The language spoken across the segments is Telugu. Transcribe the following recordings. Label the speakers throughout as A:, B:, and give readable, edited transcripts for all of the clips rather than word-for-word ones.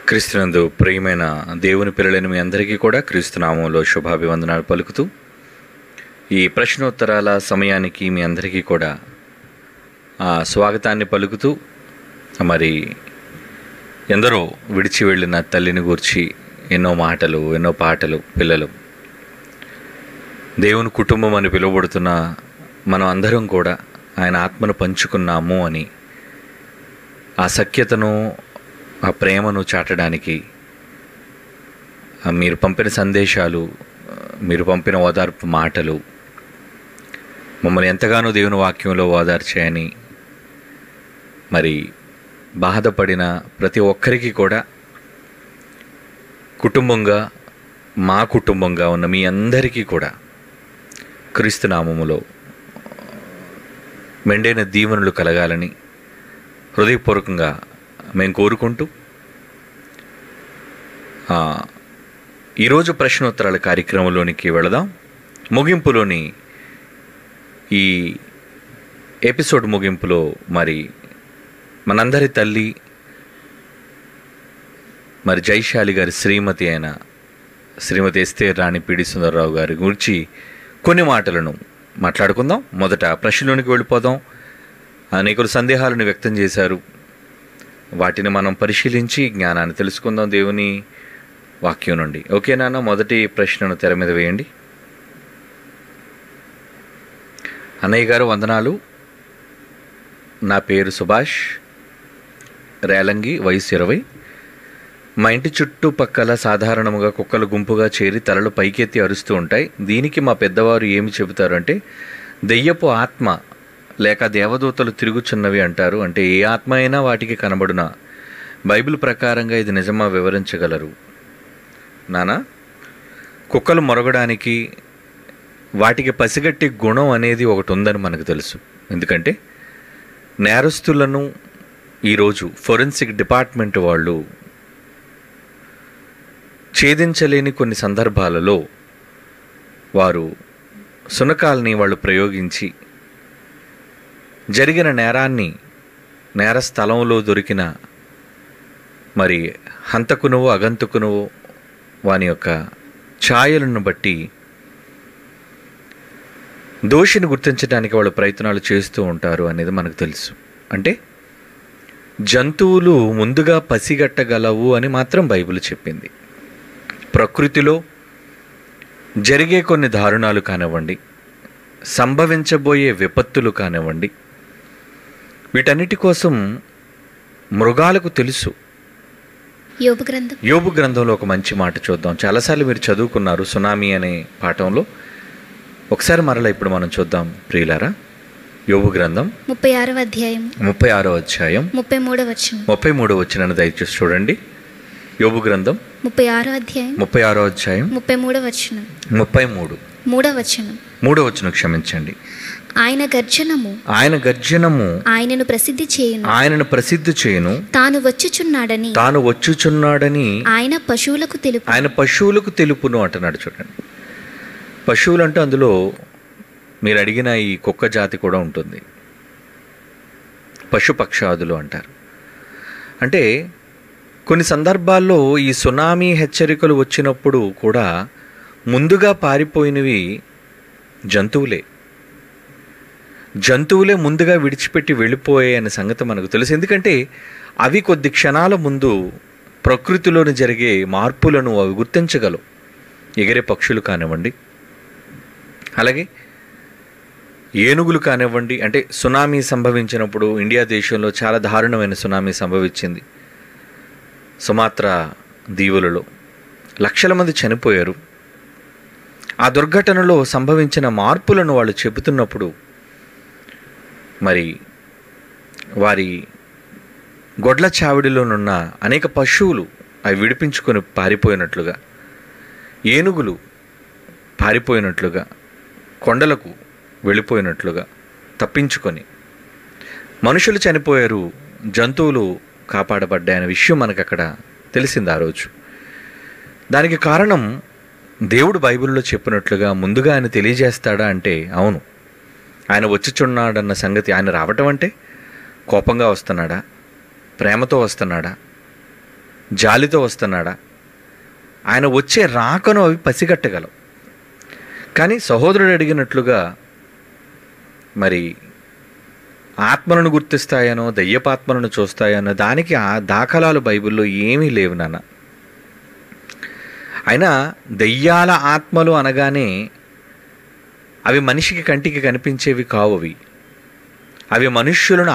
A: క్రీస్తునందు ప్రియమైన దేవుని పిల్లలైన మీ అందరికీ కూడా క్రీస్తునామంలో శుభాభివందనాలు పలుకుతూ ఈ ప్రశ్నోత్తరాల సమయానికి మీ అందరికీ కూడా స్వాగతాన్ని పలుకుతూ మరి ఎందరో విడిచి వెళ్ళిన తల్లిని గూర్చి ఎన్నో మాటలు ఎన్నో పాటలు పిల్లలు దేవుని కుటుంబం అని పిలువబడుతున్న మనం అందరం కూడా ఆయన ఆత్మను పంచుకున్నాము అని ఆ సఖ్యతను ఆ ప్రేమను చాటడానికి మీరు పంపిన సందేశాలు, మీరు పంపిన ఓదార్పు మాటలు మమ్మల్ని ఎంతగానో దేవుని వాక్యంలో ఓదార్చాయని మరి బాధపడిన ప్రతి ఒక్కరికి కూడా కుటుంబంగా మా కుటుంబంగా ఉన్న మీ అందరికీ కూడా క్రీస్తు నామములో మెండైన దీవెనలు కలగాలని హృదయపూర్వకంగా మేము కోరుకుంటూ ఈరోజు ప్రశ్నోత్తరాల కార్యక్రమంలోనికి వెళదాం. ముగింపులోని ఈ ఎపిసోడ్ ముగింపులో మరి మనందరి తల్లి మరి జైశాలి గారి శ్రీమతి అయిన శ్రీమతి ఎస్తేర్ రాణి పిడి సుందరరావు గారి గురించి కొన్ని మాటలను మాట్లాడుకుందాం. మొదట ప్రశ్నలోనికి వెళ్ళిపోదాం. అనేకులు సందేహాలను వ్యక్తం చేశారు. వాటిని మనం పరిశీలించి జ్ఞానాన్ని తెలుసుకుందాం దేవుని వాక్యం నుండి. ఓకే నాన్న, మొదటి ప్రశ్నను తెర మీద వేయండి. అన్నయ్య గారు వందనాలు. నా పేరు సుభాష్, రేలంగి, వయసు 20. మా ఇంటి చుట్టుపక్కల సాధారణంగా కుక్కలు గుంపుగా చేరి తలలు పైకెత్తి అరుస్తూ ఉంటాయి. దీనికి మా పెద్దవారు ఏమి చెబుతారు అంటే దెయ్యపు ఆత్మ లేక దేవదూతలు తిరుగుచున్నవి అంటారు. అంటే ఏ ఆత్మ అయినా వాటికి కనబడునా? బైబిల్ ప్రకారంగా ఇది నిజమా? వివరించగలరు నానా? కుక్కలు మొరగడానికి వాటికి పసిగట్టి గుణం అనేది ఒకటి ఉందని మనకు తెలుసు. ఎందుకంటే నేరస్తులను ఈరోజు ఫోరెన్సిక్ డిపార్ట్మెంట్ వాళ్ళు ఛేదించలేని కొన్ని సందర్భాలలో వారు శునకాల్ని వాళ్ళు ప్రయోగించి జరిగిన నేరాన్ని, నేర స్థలంలో దొరికిన మరి హంతకునువో అగంతకునువో వాని యొక్క ఛాయలను బట్టి దోషిని గుర్తించడానికి వాళ్ళు ప్రయత్నాలు చేస్తూ ఉంటారు అనేది మనకు తెలుసు. అంటే జంతువులు ముందుగా పసిగట్టగలవు అని మాత్రం బైబిల్ చెప్పింది. ప్రకృతిలో జరిగే కొన్ని దారుణాలు కానివ్వండి, సంభవించబోయే విపత్తులు కానివ్వండి, వీటన్నిటి కోసం మృగాలకు తెలుసు. యోబు గ్రంథంలో ఒక మంచి మాట చూద్దాం. చాలాసార్లు మీరు చదువుకున్నారు సునామీ అనే పాఠంలో. ఒకసారి మరలా ఇప్పుడు మనం చూద్దాం ప్రియులారా. యోబు గ్రంథం
B: 36వ అధ్యాయం
A: 33వ వచనాన్ని దయచేసి చూడండి. యోబు గ్రంథం
B: 36వ అధ్యాయం
A: 33వ వచనం క్షమించండి.
B: ఆయన గర్జనము
A: ఆయనను ప్రసిద్ధి చేయును. తాను వచ్చుచున్నాడని ఆయన పశువులకు తెలుపును అంటున్నాడు. చూడండి, పశువులు అంటే అందులో మీరు అడిగిన ఈ కుక్క జాతి కూడా ఉంటుంది. పశుపక్షాదులు అంటారు. అంటే కొన్ని సందర్భాల్లో ఈ సునామీ హెచ్చరికలు వచ్చినప్పుడు కూడా ముందుగా పారిపోయినవి జంతువులే ముందుగా విడిచిపెట్టి వెళ్ళిపోయాయి అనే సంగతి మనకు తెలుసు. ఎందుకంటే అవి కొద్ది క్షణాల ముందు ప్రకృతిలోని జరిగే మార్పులను అవి గుర్తించగలవు. ఎగిరే పక్షులు కానివ్వండి, అలాగే ఏనుగులు కానివ్వండి. అంటే సునామీ సంభవించినప్పుడు ఇండియా దేశంలో చాలా దారుణమైన సునామీ సంభవించింది. సుమాత్రా దీవులలో లక్షల మంది చనిపోయారు. ఆ దుర్ఘటనలో సంభవించిన మార్పులను వాళ్ళు చెబుతున్నప్పుడు మరి వారి గొడ్ల చావిడిలోనున్న అనేక పశువులు అవి విడిపించుకొని పారిపోయినట్లుగా, ఏనుగులు పారిపోయినట్లుగా, కొండలకు వెళ్ళిపోయినట్లుగా తప్పించుకొని, మనుషులు చనిపోయారు, జంతువులు కాపాడబడ్డాయనే విషయం మనకు అక్కడ తెలిసింది ఆ రోజు. దానికి కారణం దేవుడు బైబిల్లో చెప్పినట్లుగా ముందుగా ఆయన తెలియజేస్తాడా అంటే అవును, ఆయన వచ్చుచున్నాడన్న సంగతి. ఆయన రావటం అంటే కోపంగా వస్తున్నాడా, ప్రేమతో వస్తున్నాడా, జాలితో వస్తున్నాడా? ఆయన వచ్చే రాకను అవి పసిగట్టగలవు. కానీ సహోదరుడు అడిగినట్లుగా మరి ఆత్మలను గుర్తిస్తాయనో దయ్యపాత్మలను చూస్తాయనో దానికి ఆ దాఖలాలు బైబిల్లో ఏమీ లేవు నాన్న. అయినా దయ్యాల ఆత్మలు అనగానే అవి మనిషికి కంటికి కనిపించేవి కావు. అవి మనుష్యులను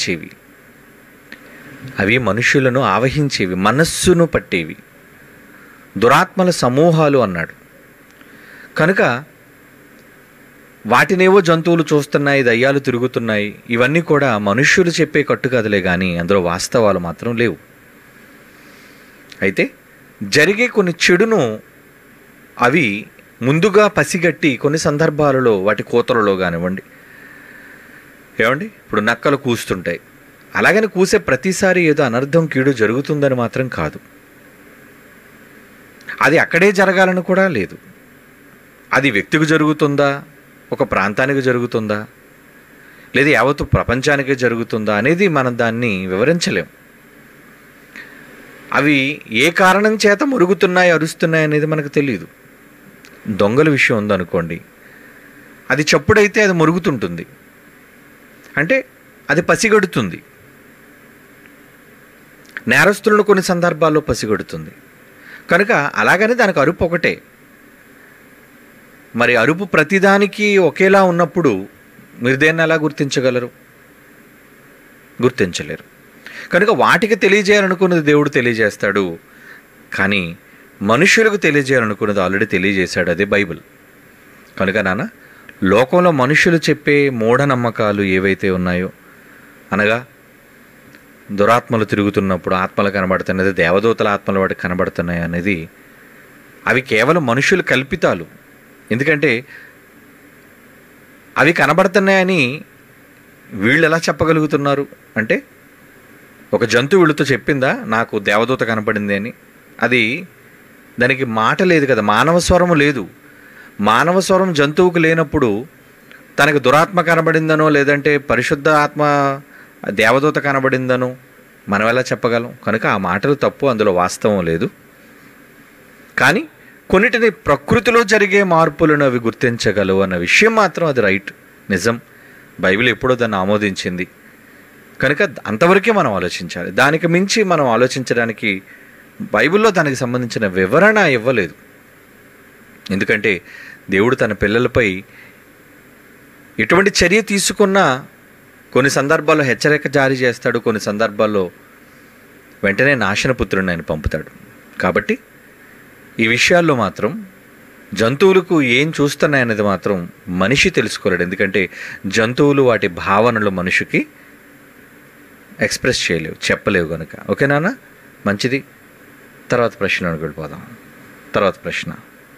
A: ఆవహించేవి, మనస్సును పట్టేవి, దురాత్మల సమూహాలు అన్నాడు. కనుక వాటినేవో జంతువులు చూస్తున్నాయి, దయ్యాలు తిరుగుతున్నాయి, ఇవన్నీ కూడా మనుష్యులు చెప్పే కట్టుకథలే కానీ అందులో వాస్తవాలు మాత్రం లేవు. అయితే జరిగే కొన్ని చెడును అవి ముందుగా పసిగట్టి కొన్ని సందర్భాలలో వాటి కోతలలో కానివ్వండి, ఇప్పుడు నక్కలు కూస్తుంటాయి, అలాగని కూసే ప్రతిసారి ఏదో అనర్థం కీడు జరుగుతుందని మాత్రం కాదు. అది అక్కడే జరగాలని కూడా లేదు. అది వ్యక్తికి జరుగుతుందా, ఒక ప్రాంతానికి జరుగుతుందా, లేదా యావత్తు ప్రపంచానికే జరుగుతుందా అనేది మనం దాన్ని వివరించలేం. అవి ఏ కారణం చేత మురుగుతున్నాయి, అరుస్తున్నాయి అనేది మనకు తెలియదు. దొంగల విషయం ఉందనుకోండి, అది చప్పుడైతే అది మురుగుతుంటుంది, అంటే అది పసిగడుతుంది. నేరస్తులను కొన్ని సందర్భాల్లో పసిగడుతుంది. కనుక అలాగని దానికి అరుపు ఒకటే. మరి అరుపు ప్రతిదానికి ఒకేలా ఉన్నప్పుడు మీరు దేన్ని ఎలా గుర్తించలేరు. కనుక వాటికి తెలియజేయాలనుకున్నది దేవుడు తెలియజేస్తాడు, కానీ మనుషులకు తెలియజేయాలనుకున్నది ఆల్రెడీ తెలియజేశాడు, అదే బైబిల్. కనుక నాన్న, లోకంలో మనుషులు చెప్పే మూఢనమ్మకాలు ఏవైతే ఉన్నాయో, అనగా దురాత్మలు తిరుగుతున్నప్పుడు ఆత్మలు కనబడుతున్నది, దేవదూతల ఆత్మలు వాటికి కనబడుతున్నాయి అనేది, అవి కేవలం మనుషులు కల్పితాలు. ఎందుకంటే అవి కనబడుతున్నాయని వీళ్ళు ఎలా చెప్పగలుగుతున్నారు అంటే, ఒక జంతువు వీళ్ళతో చెప్పిందా నాకు దేవదూత కనపడింది అని? అది దానికి మాట లేదు కదా, మానవ స్వరము లేదు. మానవ స్వరం జంతువుకు లేనప్పుడు తనకు దురాత్మ కనబడిందనో లేదంటే పరిశుద్ధ ఆత్మ దేవదూత కనబడిందనో మనం ఎలా చెప్పగలం? కనుక ఆ మాటలు తప్పు, అందులో వాస్తవం లేదు. కానీ కొన్నిటిని ప్రకృతిలో జరిగే మార్పులను అవి గుర్తించగలవు అన్న విషయం మాత్రం అది రైట్, నిజం. బైబిల్ ఎప్పుడో దాన్ని ఆమోదించింది. కనుక అంతవరకే మనం ఆలోచించాలి. దానికి మించి మనం ఆలోచించడానికి బైబిల్లో దానికి సంబంధించిన వివరణ ఇవ్వలేదు. ఎందుకంటే దేవుడు తన పిల్లలపై ఎటువంటి చర్య తీసుకున్నా కొన్ని సందర్భాల్లో హెచ్చరిక జారీ చేస్తాడు, కొన్ని సందర్భాల్లో వెంటనే నాశనపుత్రుడిని ఆయన పంపుతాడు. కాబట్టి ఈ విషయాల్లో మాత్రం జంతువులకు ఏం చూస్తున్నాయనేది మాత్రం మనిషి తెలుసుకోలేడు. ఎందుకంటే జంతువులు వాటి భావనలు మనిషికి ఎక్స్ప్రెస్ చేయలేవు, చెప్పలేవు కనుక. ఓకేనా? మంచిది. తర్వాత ప్రశ్న వెళ్ళిపోదాం. తర్వాత ప్రశ్న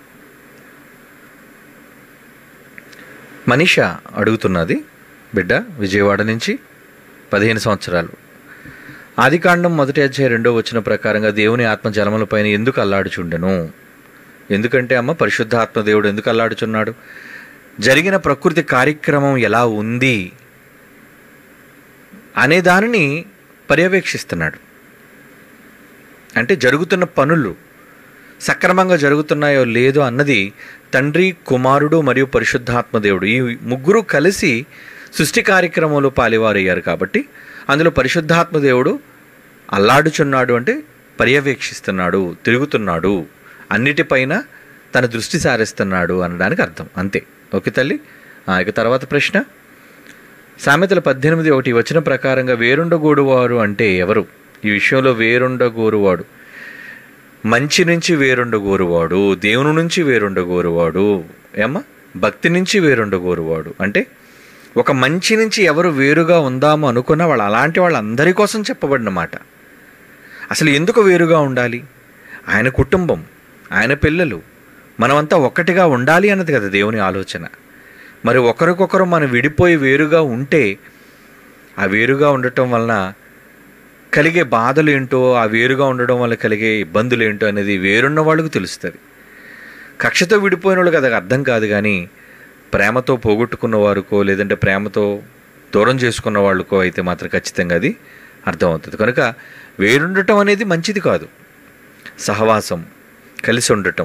A: మనీష అడుగుతున్నది, బిడ్డ విజయవాడ నుంచి, 15 సంవత్సరాలు. ఆదికాండం 1వ అధ్యాయం 2వ వచనం ప్రకారంగా దేవుని ఆత్మ జలములపైన ఎందుకు అల్లాడుచుండెను? ఎందుకంటే అమ్మ, పరిశుద్ధ ఆత్మ దేవుడు ఎందుకు అల్లాడుచున్నాడు? జరిగిన ప్రకృతి కార్యక్రమం ఎలా ఉంది అనే దానిని పర్యవేక్షిస్తున్నాడు. అంటే జరుగుతున్న పనులు సక్రమంగా జరుగుతున్నాయో లేదో అన్నది తండ్రి, కుమారుడు మరియు పరిశుద్ధాత్మ దేవుడు, ఈ ముగ్గురు కలిసి సృష్టి కార్యక్రమంలో పాలివారు అయ్యారు. కాబట్టి అందులో పరిశుద్ధాత్మ దేవుడు అల్లాడుచున్నాడు అంటే పర్యవేక్షిస్తున్నాడు, తిరుగుతున్నాడు, అన్నిటిపైన తన దృష్టి సారిస్తున్నాడు అనడానికి అర్థం. అంతే. ఓకే తల్లి. ఇక తర్వాత ప్రశ్న, సామెతల 18:1 వచనం ప్రకారంగా వేరుండగోరువారు అంటే ఎవరు? ఈ విషయంలో వేరుండగోరువాడు మంచి నుంచి వేరుండగోరువాడు, దేవుని నుంచి వేరుండగోరువాడు, భక్తి నుంచి వేరుండగోరువాడు. అంటే ఒక మంచి నుంచి ఎవరు వేరుగా ఉందామో అనుకున్న వాళ్ళు అలాంటి వాళ్ళందరి కోసం చెప్పబడిన మాట. అసలు ఎందుకు వేరుగా ఉండాలి? ఆయన కుటుంబం, ఆయన పిల్లలు, మనమంతా ఒక్కటిగా ఉండాలి అన్నది కదా దేవుని ఆలోచన. మరి ఒకరికొకరు మనం విడిపోయి వేరుగా ఉంటే ఆ వేరుగా ఉండటం వలన కలిగే బాధలు ఏంటో, ఆ వేరుగా ఉండడం వల్ల కలిగే ఇబ్బందులు ఏంటో అనేది వేరున్న వాళ్ళకు తెలుస్తుంది. కక్షతో విడిపోయిన వాళ్ళకి అది అర్థం కాదు. కానీ ప్రేమతో పోగొట్టుకున్న వారికో లేదంటే ప్రేమతో దూరం చేసుకున్న వాళ్ళకో అయితే మాత్రం ఖచ్చితంగా అది అర్థమవుతుంది. కనుక వేరుండటం అనేది మంచిది కాదు. సహవాసం, కలిసి ఉండటం,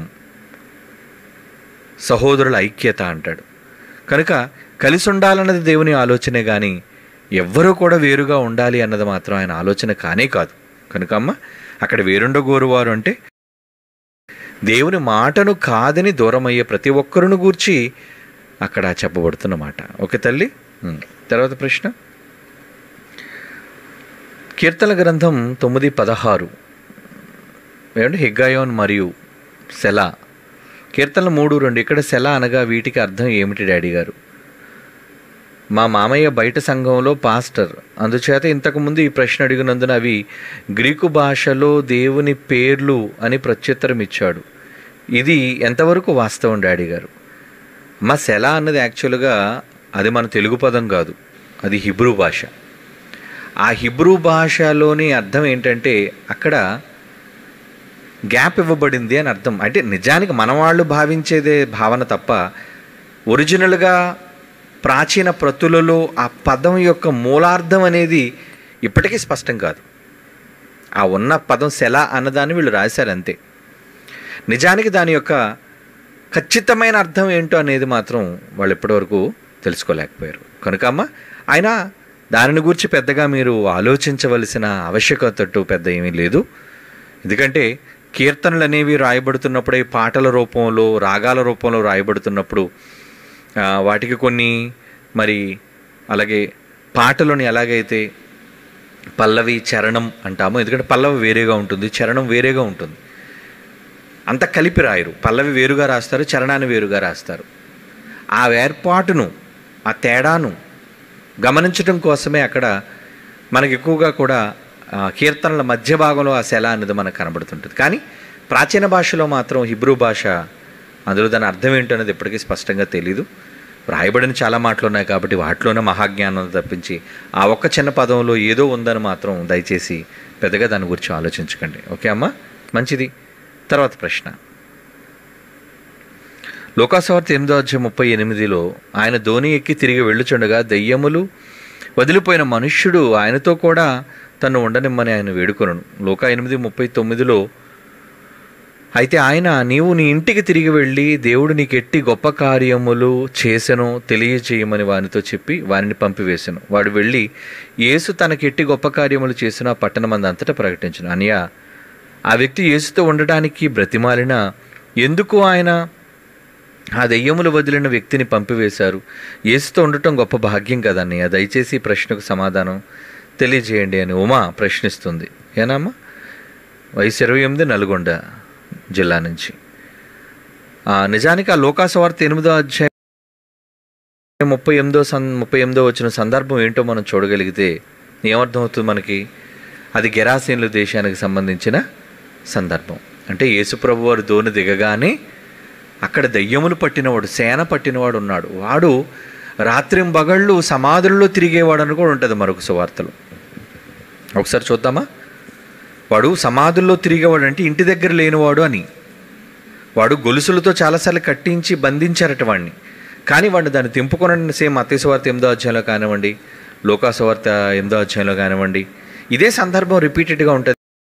A: సహోదరుల ఐక్యత అంటాడు. కనుక కలిసి ఉండాలన్నది దేవుని ఆలోచనే కానీ ఎవ్వరూ కూడా వేరుగా ఉండాలి అన్నది మాత్రం ఆయన ఆలోచన కానే కాదు. కనుక అమ్మ అక్కడ వేరుండగోరువారు అంటే దేవుని మాటను కాదని దూరమయ్యే ప్రతి ఒక్కరును గూర్చి అక్కడ చెప్పబడుతున్నమాట. ఓకే తల్లి. తర్వాత ప్రశ్న, కీర్తన గ్రంథం 9:16 ఏమంటే హిగ్గాయోన్ మరియు సెలా. కీర్తనలు 3:2 ఇక్కడ సెలా అనగా వీటికి అర్థం ఏమిటి డాడీ గారు? మా మామయ్య బయట సంఘంలో పాస్టర్, అందుచేత ఇంతకుముందు ఈ ప్రశ్న అడిగినందున అవి గ్రీకు భాషలో దేవుని పేర్లు అని ప్రత్యుత్తరం ఇచ్చాడు. ఇది ఎంతవరకు వాస్తవం డాడీ గారు? మా సెలా అన్నది యాక్చువల్గా అది మన తెలుగు పదం కాదు, అది హిబ్రూ భాష. ఆ హిబ్రూ భాషలోని అర్థం ఏంటంటే అక్కడ గ్యాప్ ఇవ్వబడింది అని అర్థం. అంటే నిజానికి మన వాళ్ళు భావించేదే భావన తప్ప ఒరిజినల్గా ప్రాచీన ప్రతులలో ఆ పదం యొక్క మూలార్థం అనేది ఇప్పటికీ స్పష్టం కాదు. ఆ ఉన్న పదం సెలా అన్నదాన్ని వీళ్ళు రాశారు అంతే. నిజానికి దాని యొక్క ఖచ్చితమైన అర్థం ఏంటో అనేది మాత్రం వాళ్ళు ఇప్పటివరకు తెలుసుకోలేకపోయారు. కనుక అమ్మ ఆయన దానిని గురించి పెద్దగా మీరు ఆలోచించవలసిన ఆవశ్యకత పెద్ద ఏమీ లేదు. ఎందుకంటే కీర్తనలు అనేవి రాయబడుతున్నప్పుడే పాటల రూపంలో, రాగాల రూపంలో రాయబడుతున్నప్పుడు వాటికి కొన్ని మరి అలాగే పాటలోని ఎలాగైతే పల్లవి చరణం అంటామో, ఎందుకంటే పల్లవి వేరేగా ఉంటుంది, చరణం వేరేగా ఉంటుంది, అంత కలిపి రాయరు. పల్లవి వేరుగా రాస్తారు, చరణాన్ని వేరుగా రాస్తారు. ఆ ఏర్పాటును, ఆ తేడాను గమనించడం కోసమే అక్కడ మనకి ఎక్కువగా కూడా కీర్తనల మధ్య భాగంలో ఆ సెల అనేది మనకు కనబడుతుంటుంది. కానీ ప్రాచీన భాషలో మాత్రం హిబ్రూ భాష, అందులో దాని అర్థం ఏంటో అనేది ఎప్పటికీ స్పష్టంగా తెలీదు. రాయబడిన చాలా మాటలు ఉన్నాయి కాబట్టి వాటిలోనే మహాజ్ఞానం తప్పించి ఆ ఒక్క చిన్న పదంలో ఏదో ఉందని మాత్రం దయచేసి పెద్దగా దాని గురించి ఆలోచించకండి. ఓకే అమ్మ, మంచిది. తర్వాత ప్రశ్న, లోకాసువార్త 8:38 ఆయన ధోని ఎక్కి తిరిగి వెళ్ళుచుండగా దెయ్యములు వదిలిపోయిన మనుష్యుడు ఆయనతో కూడా తను ఉండనిమ్మని ఆయన వేడుకొనను. లోకా 8:39 అయితే ఆయన, నీవు నీ ఇంటికి తిరిగి వెళ్ళి దేవుడు నీకు ఎట్టి గొప్ప కార్యములు చేసెనో తెలియచేయమని వానితో చెప్పి వారిని పంపివేశాను. వాడు వెళ్ళి యేసు తనకెట్టి గొప్ప కార్యములు చేసిన పట్టణమంది అంతటా ప్రకటించను. అనియ ఆ వ్యక్తి యేసుతో ఉండడానికి బ్రతిమాలిన ఎందుకు ఆయన ఆ దెయ్యములు వదిలిన వ్యక్తిని పంపివేశారు? యేసుతో ఉండటం గొప్ప భాగ్యం కదన్నయ్య, దయచేసి ఈ ప్రశ్నకు సమాధానం తెలియజేయండి అని ఉమా ప్రశ్నిస్తుంది. ఏనామ్మా? వయసు 28, నల్గొండ జిల్లా నుంచి. నిజానికి ఆ లోకాసువార్త 8:38 38 వచ్చిన సందర్భం ఏంటో మనం చూడగలిగితే ఏమర్థమవుతుంది మనకి? అది గెరాసేనుల దేశానికి సంబంధించిన సందర్భం. అంటే యేసుప్రభు వారు ధోని దిగగానే అక్కడ దయ్యములు పట్టినవాడు, సేన పట్టినవాడు ఉన్నాడు. వాడు రాత్రింబగళ్ళు సమాధుల్లో తిరిగేవాడు అని కూడా ఉంటుంది మరొక సువార్తలో. ఒకసారి చూద్దామా? వాడు సమాధుల్లో తిరిగేవాడు అంటే ఇంటి దగ్గర లేనివాడు అని. వాడు గొలుసులతో చాలాసార్లు కట్టించి బంధించారట వాడిని. కానీ వాడిని దాన్ని తెంపుకొనని సేమ్ మత్తయి సువార్త 8వ అధ్యాయంలో కానివ్వండి, లోకాసువార్త 8వ అధ్యాయంలో కానివ్వండి, ఇదే సందర్భం రిపీటెడ్గా ఉంటుంది.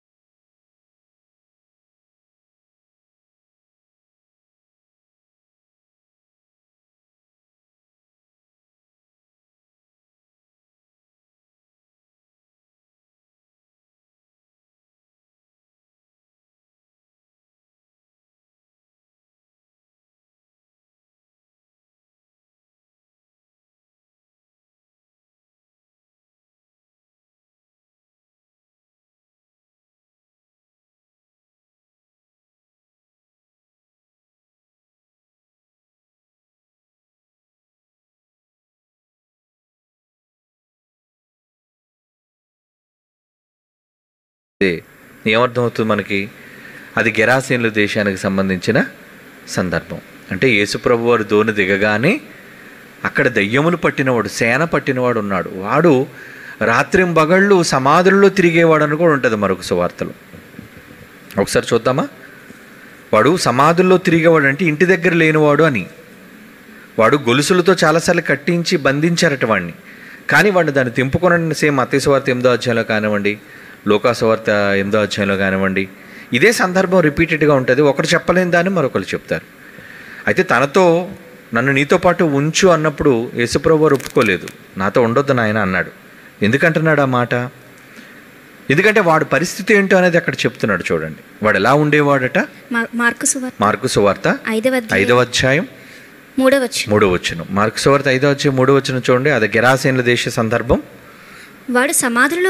A: ఏమర్థమవుతుంది మనకి? అది గెరాసేనుల దేశానికి సంబంధించిన సందర్భం. అంటే యేసుప్రభు వారు ధోని దిగగానే అక్కడ దయ్యములు పట్టినవాడు, సేన పట్టినవాడు ఉన్నాడు. వాడు రాత్రింబగళ్ళు సమాధుల్లో తిరిగేవాడు అని కూడా ఉంటుంది మరొక సువార్తలో. ఒకసారి చూద్దామా? వాడు సమాధుల్లో తిరిగేవాడు అంటే ఇంటి దగ్గర లేనివాడు అని. వాడు గొలుసులతో చాలాసార్లు కట్టించి బంధించారట వాడిని. కానీ వాడిని దాన్ని తెంపుకొనండి. సేమ్ మత్తయి సువార్త 8వ అధ్యాయంలో కానివ్వండి, లూకా సువార్త 8వ అధ్యాయంలో కానివ్వండి, ఇదే సందర్భం రిపీటెడ్గా ఉంటుంది. ఒకరు చెప్పలేని దాన్ని మరొకరు చెప్తారు. అయితే తనతో నన్ను నీతో పాటు ఉంచు అన్నప్పుడు యేసుప్రభు వారు ఒప్పుకోలేదు. నాతో ఉండొద్దు నాయన అన్నాడు. ఎందుకంటున్నాడు ఆ మాట? ఎందుకంటే వాడు పరిస్థితి ఏంటో అనేది అక్కడ చెప్తున్నాడు. చూడండి వాడు ఎలా ఉండేవాడట. మార్కు సువార్త 5వ అధ్యాయం 3వ వచనం. మార్కు సువార్త 5వ అధ్యాయం 3వ వచనం చూడండి. అది గెరాసేనుల దేశ సందర్భం.
B: వాడు సమాధులలో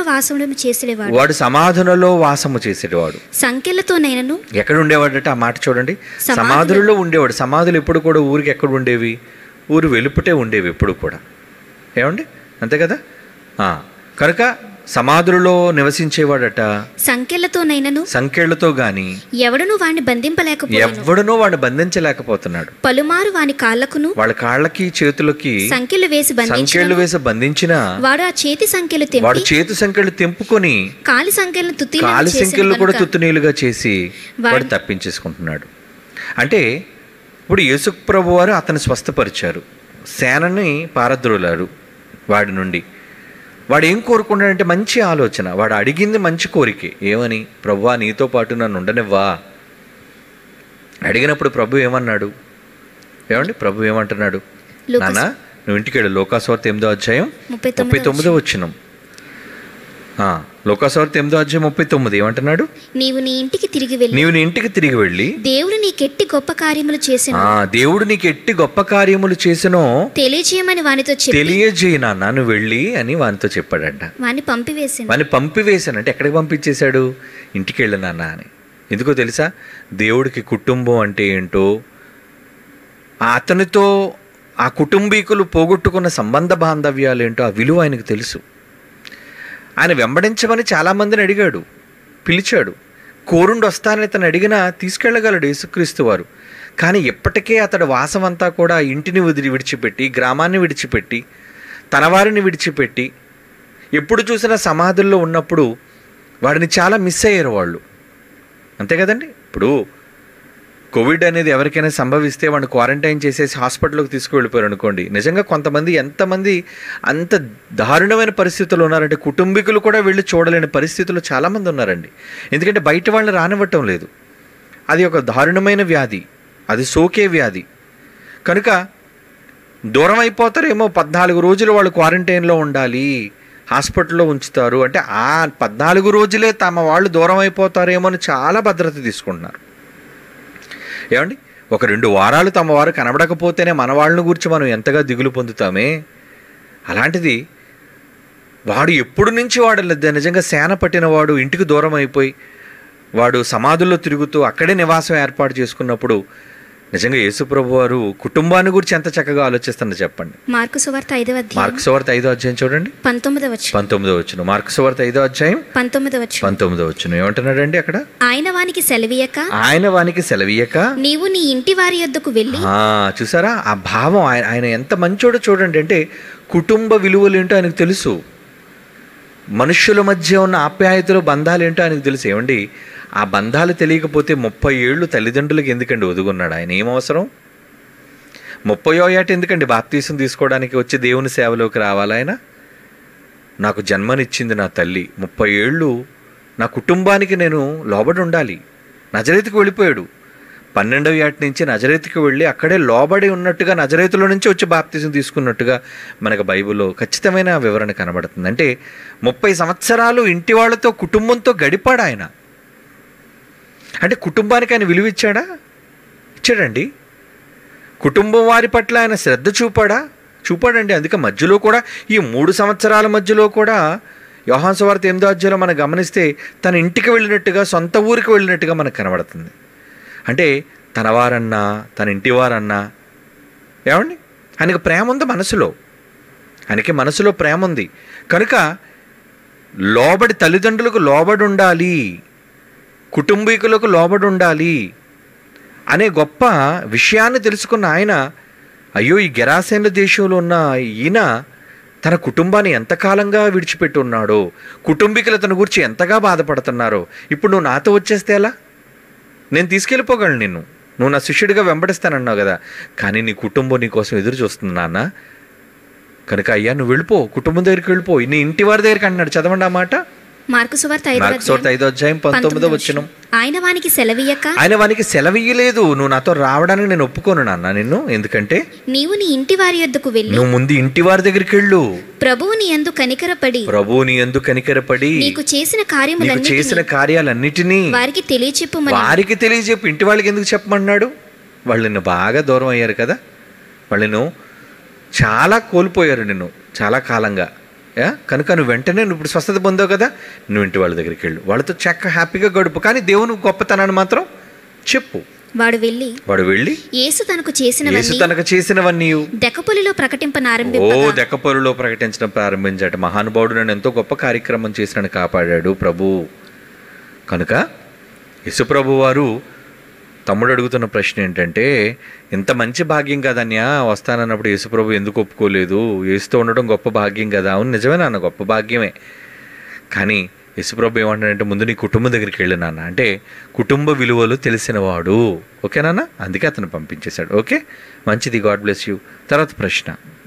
B: వాసము చేసేవాడు. సంఖ్యలతో నైనను. ఎక్కడ
A: ఉండేవాడట? ఆ మాట చూడండి. సమాధులలో ఉండేవాడు. సమాధులు ఎప్పుడు కూడా ఊరికి ఎక్కడ ఉండేవి? ఊరు వెలుపుటే ఉండేవి ఎప్పుడు కూడా. ఏమండి? అంతే కదా. కనుక సమాధులలో నివసించేవాడట. సంఖ్యలతో గాని ఎవడనూ వాడిని బంధించలేకపోతున్నాడు. పలుమారు వాని కాళ్ళకును, వాళ్ళ కాళ్ళకి చేతులకి సంఖ్యలు వేసి బంధించిన వాడు ఆ చేతి సంఖ్యలు తెంపుకొని కాలి సంఖ్యలు కూడా తుత్తునీలుగా చేసి వాడు తప్పించేసుకుంటున్నాడు. అంటే ఇప్పుడు యేసు ప్రభు వారు అతన్ని స్వస్థపరిచారు, సేనని పారద్రోలారు వాడి నుండి. వాడు ఏం కోరుకున్నాడంటే మంచి ఆలోచన. వాడు అడిగింది మంచి కోరికే. ఏమని? ప్రభువా నీతో పాటు నన్ను ఉండనివ్వా అడిగినప్పుడు ప్రభు ఏమన్నాడు? ఏమండి? ప్రభు ఏమంటున్నాడు? నాన్న నువ్వు ఇంటికి వెళ్ళు. లూకా సువార్త 8వ అధ్యాయం 39వ వచనం. లూకా సువార్త 8వ అధ్యాయం 39 ఏమంటున్నాడు? నీవు నీ ఇంటికి తిరిగి వెళ్ళి దేవుడు నీకు ఎట్టి గొప్ప కార్యములు చేసెనో తెలియజేయమని వానితో చెప్పి, తెలియజేయి నాన్న నువ్వు వెళ్ళి అని వానితో చెప్పాడంట. వాని పంపివేశాను. అంటే ఎక్కడికి పంపించేశాడు? ఇంటికి వెళ్ళు నాన్న అని. ఎందుకో తెలుసా? దేవుడికి కుటుంబం అంటే ఏంటో, అతనితో ఆ కుటుంబీకులు పోగొట్టుకున్న సంబంధ బాంధవ్యాలు ఏంటో ఆ విలువ ఆయనకు తెలుసు. ఆయన వెంబడించమని చాలామందిని అడిగాడు, పిలిచాడు. కోరుండి వస్తానని తను అడిగినా తీసుకెళ్ళగలడు యేసుక్రీస్తు వారు. కానీ ఎప్పటికే అతడు వాసం అంతా కూడా ఇంటిని విడిచిపెట్టి, గ్రామాన్ని విడిచిపెట్టి, తన వారిని విడిచిపెట్టి, ఎప్పుడు చూసినా సమాధుల్లో ఉన్నప్పుడు వాడిని చాలా మిస్ అయ్యారు వాళ్ళు. అంతే కదండి. ఇప్పుడు కోవిడ్ అనేది ఎవరికైనా సంభవిస్తే వాడిని క్వారంటైన్ చేసేసి హాస్పిటల్లోకి తీసుకువెళ్ళిపోయారు అనుకోండి. నిజంగా ఎంతమంది అంత దారుణమైన పరిస్థితులు ఉన్నారంటే కుటుంబీకులు కూడా వెళ్ళి చూడలేని పరిస్థితులు చాలామంది ఉన్నారండి. ఎందుకంటే బయట వాళ్ళని రానివ్వటం లేదు. అది ఒక దారుణమైన వ్యాధి, అది సోకే వ్యాధి. కనుక దూరం అయిపోతారేమో. 14 రోజులు వాళ్ళు క్వారంటైన్లో ఉండాలి, హాస్పిటల్లో ఉంచుతారు అంటే ఆ 14 రోజులే తమ వాళ్ళు దూరం అయిపోతారేమో అని చాలా భద్రత తీసుకుంటున్నారు. ఏమండి? ఒక 2 వారాలు తమ వారు కనబడకపోతేనే మన వాళ్ళని గురించి మనం ఎంతగా దిగులు పొందుతామే. అలాంటిది వాడు ఎప్పుడు నుంచి వాడు నిజంగా సేన పట్టినవాడు ఇంటికి దూరం అయిపోయి వాడు సమాధుల్లో తిరుగుతూ అక్కడే నివాసం ఏర్పాటు చేసుకున్నప్పుడు నిజంగా యేసుప్రభు వారు కుటుంబాన్ని గురించి ఎంత చక్కగా ఆలోచిస్తున్నారు చెప్పండి.
B: మార్కు సువార్త 5వ
A: అధ్యాయం చూడండి 19వ వచనం. మార్కు సువార్త 5వ అధ్యాయం 19వ వచనం ఏమంటున్నాడండి అక్కడ? ఆయన వానికి సెలవీయక నీవు నీ ఇంటి వారి యొద్దకు వెళ్ళి. చూసారా ఆ భావం? ఆయన ఎంత మంచోడో చూడండి. అంటే కుటుంబ విలువలు ఏంటో ఆయనకు తెలుసు, మనుష్యుల మధ్య ఉన్న ఆప్యాయతలు బంధాలు ఏంటో ఆయనకు తెలుసు. ఏమండి? ఆ బంధాలు తెలియకపోతే 30 ఏళ్ళు తల్లిదండ్రులకు ఎందుకండి ఒదుగున్నాడు ఆయన? ఏమవసరం? 30వ ఏట ఎందుకండి బాప్తీసం తీసుకోవడానికి వచ్చి దేవుని సేవలోకి రావాలి ఆయన? నాకు జన్మనిచ్చింది నా తల్లి, 30 ఏళ్ళు నా కుటుంబానికి నేను లోబడి ఉండాలి. నజరేతుకు వెళ్ళిపోయాడు. 12వ ఏట నుంచి నజరేతుకు వెళ్ళి అక్కడే లోబడి ఉన్నట్టుగా, నజరేతులో నుంచి వచ్చి బాప్తీసం తీసుకున్నట్టుగా మనకు బైబిల్లో ఖచ్చితమైన వివరణ కనబడుతుంది. అంటే 30 సంవత్సరాలు ఇంటి వాళ్ళతో కుటుంబంతో గడిపాడు ఆయన. అంటే కుటుంబానికి ఆయన విలువ ఇచ్చాడండి. కుటుంబం వారి పట్ల ఆయన శ్రద్ధ చూపాడండి. అందుకే మధ్యలో కూడా ఈ 3 సంవత్సరాల మధ్యలో కూడా యోహాను సువార్త 8వ అధ్యాయంలో మనం గమనిస్తే తన ఇంటికి వెళ్ళినట్టుగా, సొంత ఊరికి వెళ్ళినట్టుగా మనకు కనబడుతుంది. అంటే తన వారన్నా, తన ఇంటి వారన్నా, ఏమండి ఆయనకు ప్రేమ ఉంది మనసులో. మనసులో ప్రేమ ఉంది కనుక తల్లిదండ్రులకు లోబడి ఉండాలి, కుటుంబీకులకు లోబడి ఉండాలి అనే గొప్ప విషయాన్ని తెలుసుకున్న ఆయన, అయ్యో ఈ గెరాసేనుల దేశంలో ఉన్న ఈయన తన కుటుంబాన్ని ఎంతకాలంగా విడిచిపెట్టి ఉన్నాడో, కుటుంబీకులు తన గురించి ఎంతగా బాధపడుతున్నారో, ఇప్పుడు నువ్వు నాతో వచ్చేస్తే ఎలా? నేను తీసుకెళ్ళిపోగలను, నువ్వు నా శిష్యుడిగా వెంబడిస్తానన్నావు కదా, కానీ నీ కుటుంబం నీ కోసం ఎదురు చూస్తుంది నాన్న, కనుక అయ్యా నువ్వు వెళ్ళిపో, కుటుంబం దగ్గరికి వెళ్ళిపో, నీ ఇంటి వారి దగ్గరికి అంటున్నాడు. చదవండి ఆ మాట.
B: మార్కు సువార్త
A: 5వ అధ్యాయం 19వ వచనం.
B: ఆయన వానికి సెలవీయక,
A: ఆయన వానికి సెలవీయలేదు, నువ్వు నాతో రావడానికి నేను ఒప్పుకోను నాన్న నిన్ను, ఎందుకంటే
B: నీవు నీ ఇంటి వారి యొద్దకు వెళ్ళి
A: నువ్వు ముందు ఇంటి వారి దగ్గరికి వెళ్ళు,
B: ప్రభువు నీ యందు కనికరపడి
A: నీకు చేసిన కార్యాలన్నిటినీ
B: వారికి
A: తెలియచెప్పు. ఇంటి వాళ్ళకి ఎందుకు చెప్పమన్నాడు? వాళ్ళు నిన్ను బాగా దూరం అయ్యారు కదా, వాళ్ళు నిన్ను చాలా కోల్పోయారు, నిన్ను చాలా కాలంగా. కనుక నువ్వు వెంటనే నువ్వు ఇప్పుడు స్వస్థత పొందావు కదా, నువ్వు ఇంటి వాళ్ళ దగ్గరికి వెళ్ళు, వాళ్ళతో హ్యాపీగా గడుపు, కానీ దేవుని గొప్పతనాన్ని మాత్రం చెప్పు.
B: వాడు వెళ్ళి యేసు తనకు
A: చేసినవన్నీ
B: దెకపొలిలో
A: ప్రకటించడం ప్రారంభించాడు. మహానుభావుడు నన్ను ఎంతో గొప్ప కార్యక్రమం చేసినని కాపాడాడు ప్రభు. కనుక యేసు ప్రభు వారు తమ్ముడు అడుగుతున్న ప్రశ్న ఏంటంటే, ఇంత మంచి భాగ్యం కదన్యా, వస్తానన్నప్పుడు యేసుప్రభు ఎందుకు ఒప్పుకోలేదు? యేసుతో ఉండడం గొప్ప భాగ్యం కదా. అవును నిజమే నాన్న, గొప్ప భాగ్యమే. కానీ యేసుప్రభు ఏమంటాడంటే, ముందు నీ కుటుంబం దగ్గరికి వెళ్ళి నాన్న, అంటే కుటుంబ విలువలు తెలిసినవాడు. ఓకే నాన్న, అందుకే అతను పంపించేశాడు. ఓకే, మంచిది, గాడ్ బ్లెస్ యూ. తర్వాత ప్రశ్న.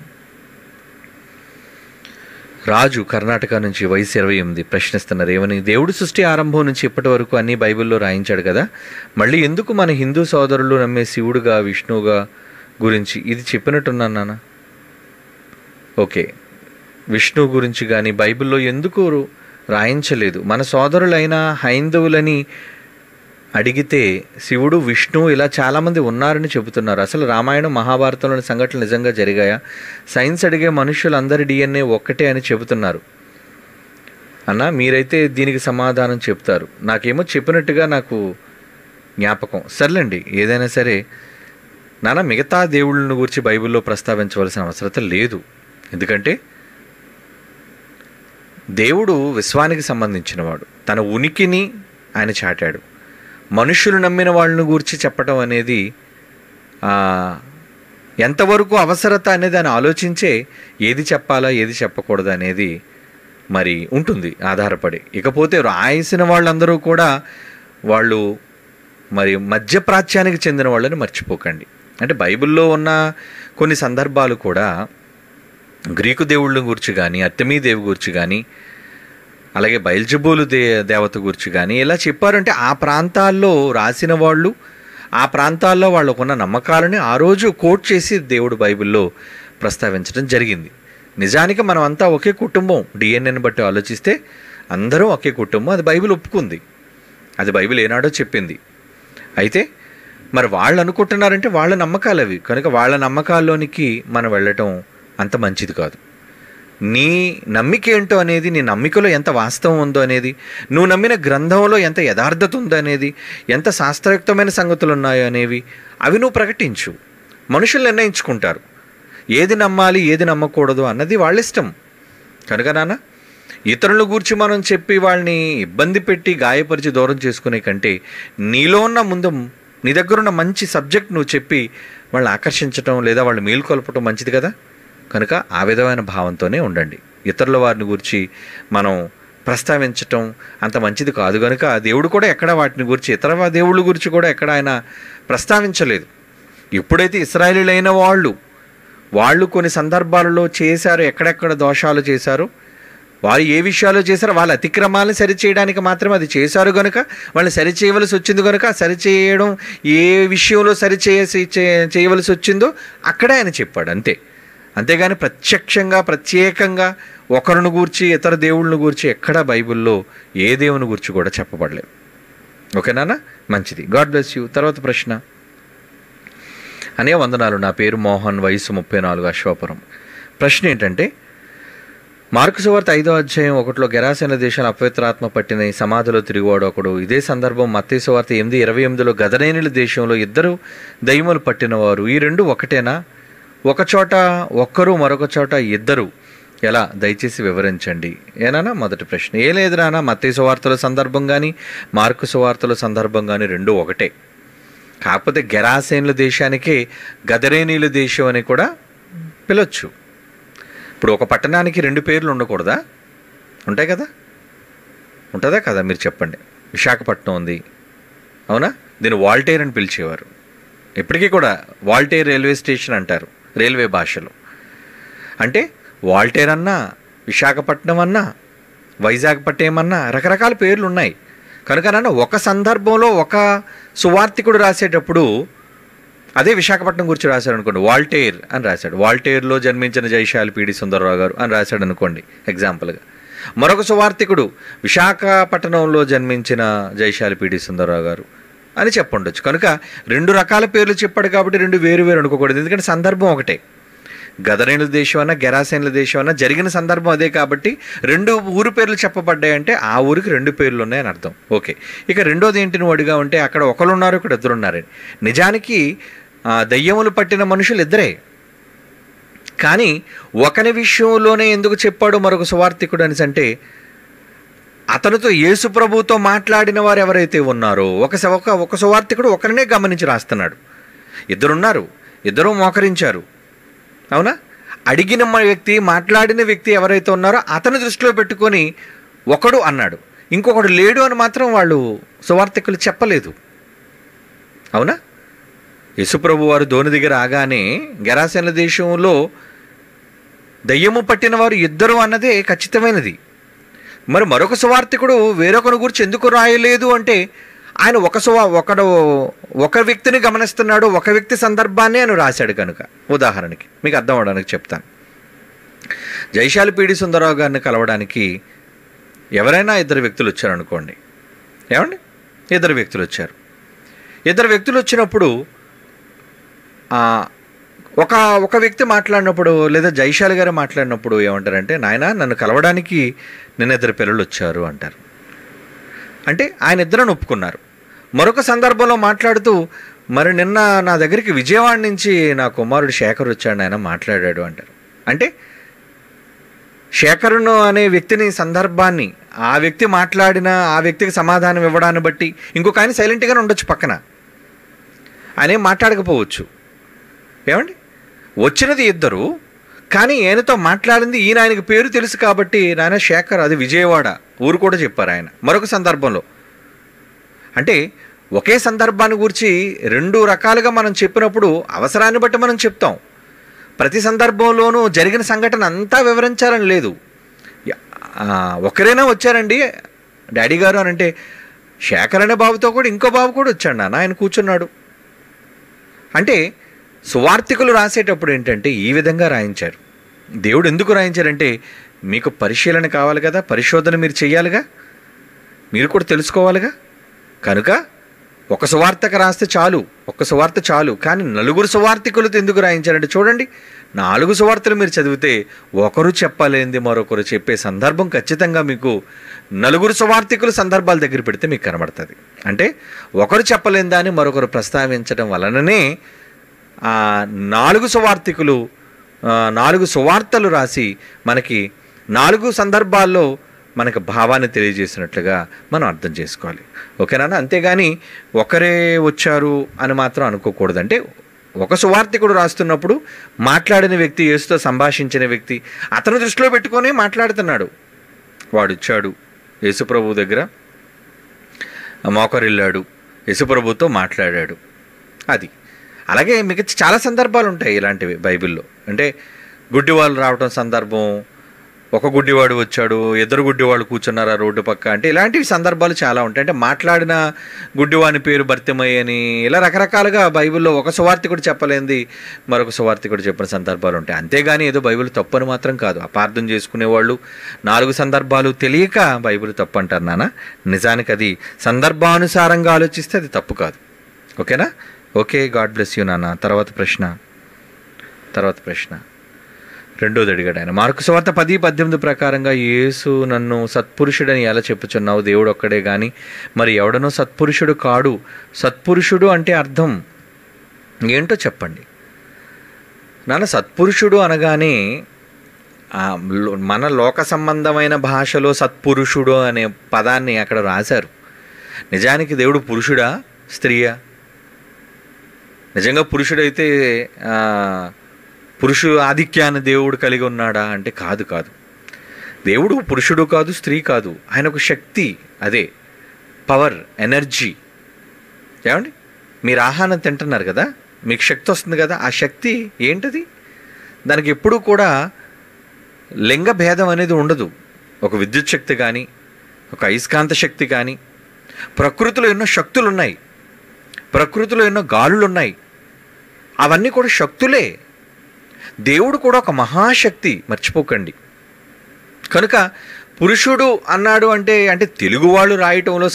A: రాజు కర్ణాటక నుంచి వయసు 28 ప్రశ్నిస్తున్నారు. ఏమని? దేవుడు సృష్టి ఆరంభం నుంచి ఇప్పటి వరకు అన్ని బైబిల్లో రాయించాడు కదా, మళ్ళీ ఎందుకు మన హిందూ సోదరులు నమ్మే శివుడుగా విష్ణువుగా గురించి ఇది చెప్పినట్టున్నాను నాన్న. ఓకే, విష్ణు గురించి కానీ బైబిల్లో ఎందుకు రాయించలేదు? మన సోదరులైన హైందవులని అడిగితే శివుడు విష్ణువు ఇలా చాలామంది ఉన్నారని చెబుతున్నారు. అసలు రామాయణం మహాభారతంలోని సంఘటనలు నిజంగా జరిగాయా? సైన్స్ అడిగే మనుషులందరి DNA ఒక్కటే అని చెబుతున్నారు అన్న. మీరైతే దీనికి సమాధానం చెప్తారు. నాకేమో చెప్పినట్టుగా నాకు జ్ఞాపకం. సర్లేండి, ఏదైనా సరే నాన్న, మిగతా దేవుళ్ళను గురించి బైబిల్లో ప్రస్తావించవలసిన అవసరం లేదు. ఎందుకంటే దేవుడు విశ్వానికి సంబంధించినవాడు, తన ఉనికిని ఆయన చాటాడు. మనుషులు నమ్మిన వాళ్ళని గురించి చెప్పటం అనేది ఎంతవరకు అవసరత అనేది ఆయన ఆలోచించే ఏది చెప్పాలా ఏది చెప్పకూడదు అనేది మరి ఉంటుంది ఆధారపడి. ఇకపోతే రాసిన వాళ్ళందరూ కూడా వాళ్ళు మరి మధ్యప్రాచ్యానికి చెందిన వాళ్ళని మర్చిపోకండి. అంటే బైబిల్లో ఉన్న కొన్ని సందర్భాలు కూడా గ్రీకు దేవుళ్ళ గురించి కానీ, అర్తెమీ దేవి గురించి కానీ, అలాగే బయల్జబూలు దేవత గురించి కానీ ఇలా చెప్పారంటే ఆ ప్రాంతాల్లో రాసిన వాళ్ళు ఆ ప్రాంతాల్లో వాళ్ళకున్న నమ్మకాలని ఆ రోజు కోట్ చేసి దేవుడు బైబిల్లో ప్రస్తావించడం జరిగింది. నిజానికి మనం అంతా ఒకే కుటుంబం. డిఎన్ఏని బట్టి ఆలోచిస్తే అందరూ ఒకే కుటుంబం. అది బైబిల్ ఒప్పుకుంది, అది బైబిల్ ఏనాడో చెప్పింది. అయితే మరి వాళ్ళు అనుకుంటున్నారంటే వాళ్ళ నమ్మకాలు అవి. కనుక వాళ్ళ నమ్మకాల్లోనికి మనం వెళ్ళటం అంత మంచిది కాదు. నీ నమ్మిక ఏంటో అనేది, నీ నమ్మికలో ఎంత వాస్తవం ఉందో అనేది, నువ్వు నమ్మిన గ్రంథంలో ఎంత యథార్థత ఉందో అనేది, ఎంత శాస్త్రయుక్తమైన సంగతులు ఉన్నాయో అనేవి అవి నువ్వు ప్రకటించు. మనుషులు నిర్ణయించుకుంటారు ఏది నమ్మాలి ఏది నమ్మకూడదు అన్నది వాళ్ళ ఇష్టం. కనుక నాన్న, ఇతరుల గురించి మనం చెప్పి వాళ్ళని ఇబ్బంది పెట్టి గాయపరిచి దూరం చేసుకునే కంటే నీలో ఉన్న ముందు నీ దగ్గరున్న మంచి సబ్జెక్ట్ నువ్వు చెప్పి వాళ్ళని ఆకర్షించడం లేదా వాళ్ళు మేలుకొల్పటం మంచిది కదా. కనుక ఆ విధమైన భావంతోనే ఉండండి. ఇతరుల వారిని గురించి మనం ప్రస్తావించటం అంత మంచిది కాదు. కనుక దేవుడు కూడా ఎక్కడ వాటిని గురించి, ఇతర దేవుళ్ళ గురించి కూడా ఎక్కడ ఆయన ప్రస్తావించలేదు. ఎప్పుడైతే ఇశ్రాయేలీయులైన వాళ్ళు కొన్ని సందర్భాలలో చేశారు, ఎక్కడెక్కడ దోషాలు చేశారు, వారు ఏ విషయాలు చేశారో వాళ్ళ అతిక్రమాలను సరిచేయడానికి మాత్రమే అది చేశారు. కనుక వాళ్ళని సరిచేయవలసి వచ్చింది. కనుక సరిచేయడం ఏ విషయంలో చేయవలసి వచ్చిందో అక్కడే ఆయన చెప్పాడు అంతే. అంతేగాని ప్రత్యేకంగా ఒకరిని గూర్చి ఇతర దేవుళ్ళని గూర్చి ఎక్కడా బైబిల్లో ఏ దేవుని గురించి కూడా చెప్పబడలేదు. ఓకేనా? మంచిది, గాడ్ బ్లెస్ యూ. తర్వాత ప్రశ్న. వందనాలు, నా పేరు మోహన్, వయసు 34, అశ్వాపురం. ప్రశ్న ఏంటంటే, మార్కు సువార్త 5వ అధ్యాయం 1లో గెరాసేన దేశాన్ని అపవిత్రాత్మ పట్టిన సమాధిలో తిరిగివాడు ఒకడు. ఇదే సందర్భం మత్తయి సువార్త 8:28లో గదరేనుల దేశంలో 2 దయ్యములు పట్టినవారు. ఈ 2 ఒకటేనా? ఒక చోట ఒక్కరు, మరొక చోట 2 ఎలా? దయచేసి వివరించండి. ఏనా మొదటి ప్రశ్న. ఏ లేదు నాన్న, మత్తయి సువార్తల సందర్భం కానీ మార్కు సువార్తల సందర్భం కానీ 2 ఒకటే. కాకపోతే గెరాసేనుల దేశానికే గదరేనీల దేశం అని కూడా పిలవచ్చు. ఇప్పుడు ఒక పట్టణానికి 2 పేర్లు ఉండకూడదా? ఉంటాయి కదా, ఉంటుందా కదా? మీరు చెప్పండి. విశాఖపట్నం ఉంది, అవునా? దీన్ని వాల్టేర్ అని పిలిచేవారు. ఇప్పటికీ కూడా వాల్టేర్ రైల్వే స్టేషన్ అంటారు రైల్వే భాషలో. అంటే వాల్టేర్ అన్నా, విశాఖపట్నం అన్నా, వైజాగ్పట్నం అన్నా రకరకాల పేర్లు ఉన్నాయి. కనుక నాన్న ఒక సందర్భంలో ఒక సువార్తికుడు రాసేటప్పుడు అదే విశాఖపట్నం గురించి రాశాడు అనుకోండి, వాల్టేర్ అని రాశాడు. వాల్టేర్లో జన్మించిన జైశాలి పీడి సుందరరావు గారు అని రాశాడు అనుకోండి ఎగ్జాంపుల్గా. మరొక సువార్తికుడు విశాఖపట్నంలో జన్మించిన జైశాలి పీడి సుందరరావు గారు అని చెప్పండొచ్చు. కనుక 2 రకాల పేర్లు చెప్పాడు కాబట్టి 2 వేరు వేరు అనుకోకూడదు. ఎందుకంటే సందర్భం ఒకటే. గదరేనుల దేశం అన్నా, గెరాసేనుల దేశం అన్నా జరిగిన సందర్భం అదే కాబట్టి 2 ఊరు పేర్లు చెప్పబడ్డాయంటే ఆ ఊరికి 2 పేర్లు ఉన్నాయని అర్థం. ఓకే. ఇక రెండోది ఏంటి నువ్వు అడిగా ఉంటే, అక్కడ ఒకరు ఉన్నారు, ఇక్కడ 2 ఉన్నారని. నిజానికి దయ్యములు పట్టిన మనుషులు 2. కానీ ఒకని విషయంలోనే ఎందుకు చెప్పాడు మరొక సువార్తికుడు అని అంటే, అతనితో యేసు ప్రభువుతో మాట్లాడిన వారు ఎవరైతే ఉన్నారో ఒక సువార్తికుడు ఒకరినే గమనించి రాస్తున్నాడు. 2 ఉన్నారు, 2 మోకరించారు. అవునా? అడిగిన వ్యక్తి, మాట్లాడిన వ్యక్తి ఎవరైతే ఉన్నారో అతను దృష్టిలో పెట్టుకొని ఒకడు అన్నాడు, ఇంకొకడు లేడు అని మాత్రం వాళ్ళు సువార్తికులు చెప్పలేదు. అవునా? యేసుప్రభు వారు ధోని దగ్గర ఆగానే గెరాసేనుల దేశంలో దయ్యము పట్టిన వారు 2 అన్నదే ఖచ్చితమైనది. మరి మరొక సువార్తికుడు వేరొకరి గురించి ఎందుకు రాయలేదు అంటే, ఆయన ఒక వ్యక్తిని గమనిస్తున్నాడు, ఒక వ్యక్తి సందర్భాన్ని ఆయన రాశాడు. కనుక ఉదాహరణకి మీకు అర్థం అవడానికి చెప్తాను. జైశాలి పీడి సుందరరావు గారిని కలవడానికి ఎవరైనా 2 వ్యక్తులు వచ్చారనుకోండి. ఏమండి? 2 వ్యక్తులు వచ్చారు. 2 వ్యక్తులు వచ్చినప్పుడు ఒక వ్యక్తి మాట్లాడినప్పుడు, లేదా జైశాలి గారు మాట్లాడినప్పుడు ఏమంటారంటే, నాయన నన్ను కలవడానికి నిన్న 2 పిల్లలు వచ్చారు అంటారు. అంటే ఆయన 2 ఒప్పుకున్నారు. మరొక సందర్భంలో మాట్లాడుతూ, మరి నిన్న నా దగ్గరికి విజయవాడ నుంచి నా కుమారుడు శేఖర్ వచ్చాడు, ఆయన మాట్లాడాడు అంటారు. అంటే శేఖరును అనే వ్యక్తిని, సందర్భాన్ని, ఆ వ్యక్తి మాట్లాడిన ఆ వ్యక్తికి సమాధానం ఇవ్వడాన్ని బట్టి ఇంకొక ఆయన సైలెంట్గానే ఉండొచ్చు పక్కన, ఆయన ఏం మాట్లాడకపోవచ్చు. ఏమండి? వచ్చినది 2, కానీ ఆయనతో మాట్లాడింది ఈయన, ఆయనకి పేరు తెలుసు కాబట్టి నాయన శేఖర్ అది విజయవాడ ఊరు కూడా చెప్పారు ఆయన మరొక సందర్భంలో. అంటే ఒకే సందర్భాన్ని గురించి 2 రకాలుగా మనం చెప్పినప్పుడు అవసరాన్ని బట్టి మనం చెప్తాం. ప్రతి సందర్భంలోనూ జరిగిన సంఘటన అంతా వివరించాలని లేదు. ఒకరైనా వచ్చారండి డాడీ గారు అని అంటే, శేఖర్ అనే బాబుతో కూడా ఇంకో బాబు కూడా వచ్చాడు నాన్న, ఆయన కూర్చున్నాడు. అంటే సువార్తికులు రాసేటప్పుడు ఏంటంటే ఈ విధంగా రాయించారు. దేవుడు ఎందుకు రాయించారంటే, మీకు పరిశీలన కావాలి కదా, పరిశోధన మీరు చెయ్యాలిగా, మీరు కూడా తెలుసుకోవాలిగా. కనుక ఒక సువార్తకు రాస్తే చాలు, ఒక్క సువార్త చాలు. కానీ 4 సువార్తికులతో ఎందుకు రాయించారంటే, చూడండి 4 సువార్తలు మీరు చదివితే ఒకరు చెప్పలేంది మరొకరు చెప్పే సందర్భం ఖచ్చితంగా మీకు 4 సువార్తికులు సందర్భాల దగ్గర పెడితే మీకు కనబడుతుంది. అంటే ఒకరు చెప్పలేందా అని మరొకరు ప్రస్తావించడం వలననే 4 సువార్తికులు 4 సువార్తలు రాసి మనకి 4 సందర్భాల్లో మనకు భావాన్ని తెలియజేసినట్లుగా మనం అర్థం చేసుకోవాలి. ఓకేనా? అంతేగాని ఒకరే వచ్చారు అని మాత్రం అనుకోకూడదు. అంటే ఒక సువార్తికుడు రాస్తున్నప్పుడు మాట్లాడిన వ్యక్తి, యేసుతో సంభాషించిన వ్యక్తి, అతను దృష్టిలో పెట్టుకొని మాట్లాడుతున్నాడు. వాడు వచ్చాడు, యేసుప్రభు దగ్గర మోకరిల్లాడు, యేసుప్రభుతో మాట్లాడాడు. అది అలాగే మీకు చాలా సందర్భాలు ఉంటాయి ఇలాంటివి బైబిల్లో. అంటే గుడ్డివాళ్ళు రావడం సందర్భం, ఒక గుడ్డివాడు వచ్చాడు, 2 గుడ్డివాళ్ళు కూర్చున్నారు ఆ రోడ్డు పక్క, అంటే ఇలాంటివి సందర్భాలు చాలా ఉంటాయి. అంటే మాట్లాడిన గుడ్డివాని పేరు భర్తిమయ్య అని, ఇలా రకరకాలుగా బైబిల్లో ఒక సువార్తికుడు చెప్పలేంది మరొక సువార్తికుడు చెప్పిన సందర్భాలు ఉంటాయి. అంతేగాని ఏదో బైబిల్ తప్పని మాత్రం కాదు. అపార్థం చేసుకునేవాళ్ళు 4 సందర్భాలు తెలియక బైబిల్ తప్పు అంటారు నాన్న. నిజానికి అది సందర్భానుసారంగా ఆలోచిస్తే అది తప్పు కాదు. ఓకేనా? ఓకే, గాడ్ బ్లెస్ యూ నాన్న. తర్వాత ప్రశ్న రెండోది అడిగాడు ఆయన. మార్కు సువార్త 10:18 ప్రకారంగా, యేసు నన్ను సత్పురుషుడని ఎలా చెప్పుచున్నావు? దేవుడు ఒక్కడే కానీ మరి ఎవడనో సత్పురుషుడు కాడు. సత్పురుషుడు అంటే అర్థం ఏంటో చెప్పండి నాన్న. సత్పురుషుడు అనగానే మన లోక సంబంధమైన భాషలో సత్పురుషుడు అనే పదాన్ని అక్కడ రాశారు. నిజానికి దేవుడు పురుషుడా, స్త్రీయా? నిజంగా పురుషుడైతే పురుషు ఆధిక్యాన్ని దేవుడు కలిగి ఉన్నాడా అంటే కాదు. దేవుడు పురుషుడు కాదు, స్త్రీ కాదు. ఆయన ఒక శక్తి, అదే పవర్, ఎనర్జీ. ఏమండి? మీరు ఆహారం తింటున్నారు కదా, మీకు శక్తి వస్తుంది కదా, ఆ శక్తి ఏంటది? దానికి ఎప్పుడూ కూడా లింగ భేదం అనేది ఉండదు. ఒక విద్యుత్ శక్తి కానీ, ఒక అయస్కాంత శక్తి కానీ, ప్రకృతిలో ఎన్నో శక్తులు ఉన్నాయి, ప్రకృతిలో ఎన్నో గాలులు ఉన్నాయి, అవన్నీ కూడా శక్తులే. దేవుడు కూడా ఒక మహాశక్తి, మర్చిపోకండి. కనుక పురుషుడు అన్నాడు అంటే తెలుగు వాళ్ళు రాయటంలో